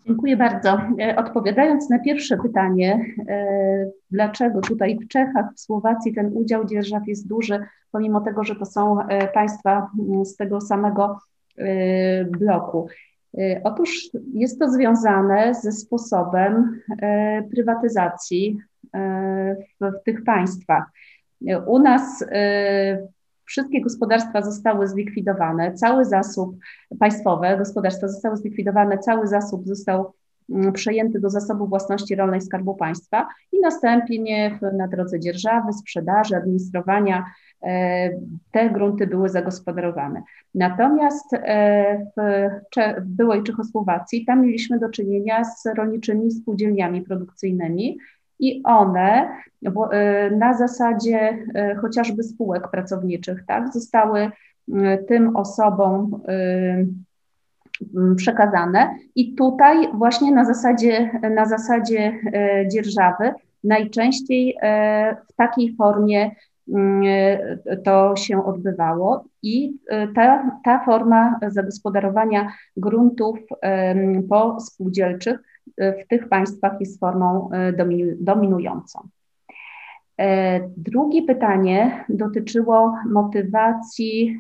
Dziękuję bardzo. Odpowiadając na pierwsze pytanie, dlaczego tutaj w Czechach, w Słowacji ten udział dzierżaw jest duży, pomimo tego, że to są państwa z tego samego bloku. Otóż jest to związane ze sposobem prywatyzacji w tych państwach. U nas wszystkie gospodarstwa zostały zlikwidowane, cały zasób państwowe, gospodarstwa zostały zlikwidowane, cały zasób został przejęty do Zasobu Własności Rolnej Skarbu Państwa i następnie na drodze dzierżawy, sprzedaży, administrowania te grunty były zagospodarowane. Natomiast w byłej Czechosłowacji tam mieliśmy do czynienia z rolniczymi spółdzielniami produkcyjnymi i one na zasadzie chociażby spółek pracowniczych, tak, zostały tym osobom przekazane i tutaj właśnie na zasadzie dzierżawy najczęściej w takiej formie to się odbywało i ta forma zagospodarowania gruntów pospółdzielczych w tych państwach jest formą dominującą. Drugie pytanie dotyczyło motywacji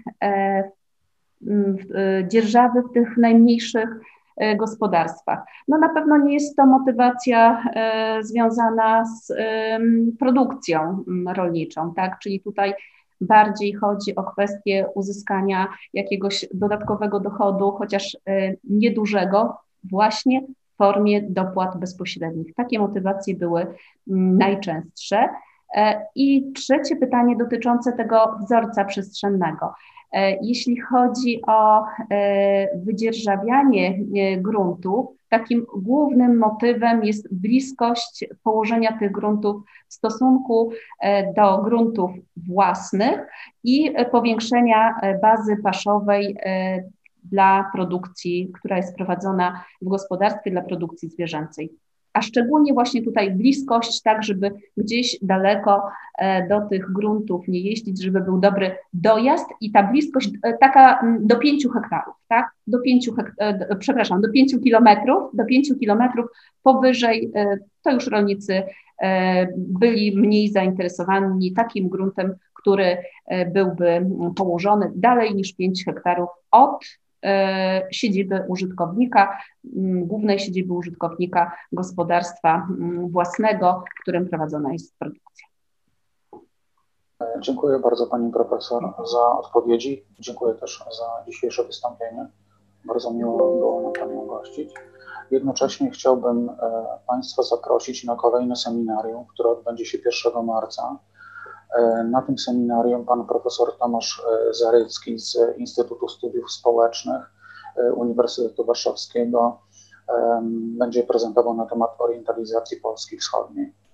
dzierżawy w tych najmniejszych gospodarstwach. No na pewno nie jest to motywacja związana z produkcją rolniczą, tak? Czyli tutaj bardziej chodzi o kwestię uzyskania jakiegoś dodatkowego dochodu, chociaż niedużego, właśnie w formie dopłat bezpośrednich. Takie motywacje były najczęstsze. I trzecie pytanie dotyczące tego wzorca przestrzennego. Jeśli chodzi o wydzierżawianie gruntów, takim głównym motywem jest bliskość położenia tych gruntów w stosunku do gruntów własnych i powiększenia bazy paszowej dla produkcji, która jest prowadzona w gospodarstwie dla produkcji zwierzęcej. A szczególnie właśnie tutaj bliskość, tak żeby gdzieś daleko do tych gruntów nie jeździć, żeby był dobry dojazd i ta bliskość taka do 5 hektarów, tak? Do 5 kilometrów powyżej, to już rolnicy byli mniej zainteresowani takim gruntem, który byłby położony dalej niż 5 hektarów od siedziby użytkownika, głównej siedziby użytkownika gospodarstwa własnego, w którym prowadzona jest produkcja. Dziękuję bardzo Pani Profesor za odpowiedzi. Dziękuję też za dzisiejsze wystąpienie. Bardzo miło było nam Panią gościć. Jednocześnie chciałbym Państwa zaprosić na kolejne seminarium, które odbędzie się 1 marca. Na tym seminarium pan profesor Tomasz Zarycki z Instytutu Studiów Społecznych Uniwersytetu Warszawskiego będzie prezentował na temat orientalizacji Polski Wschodniej.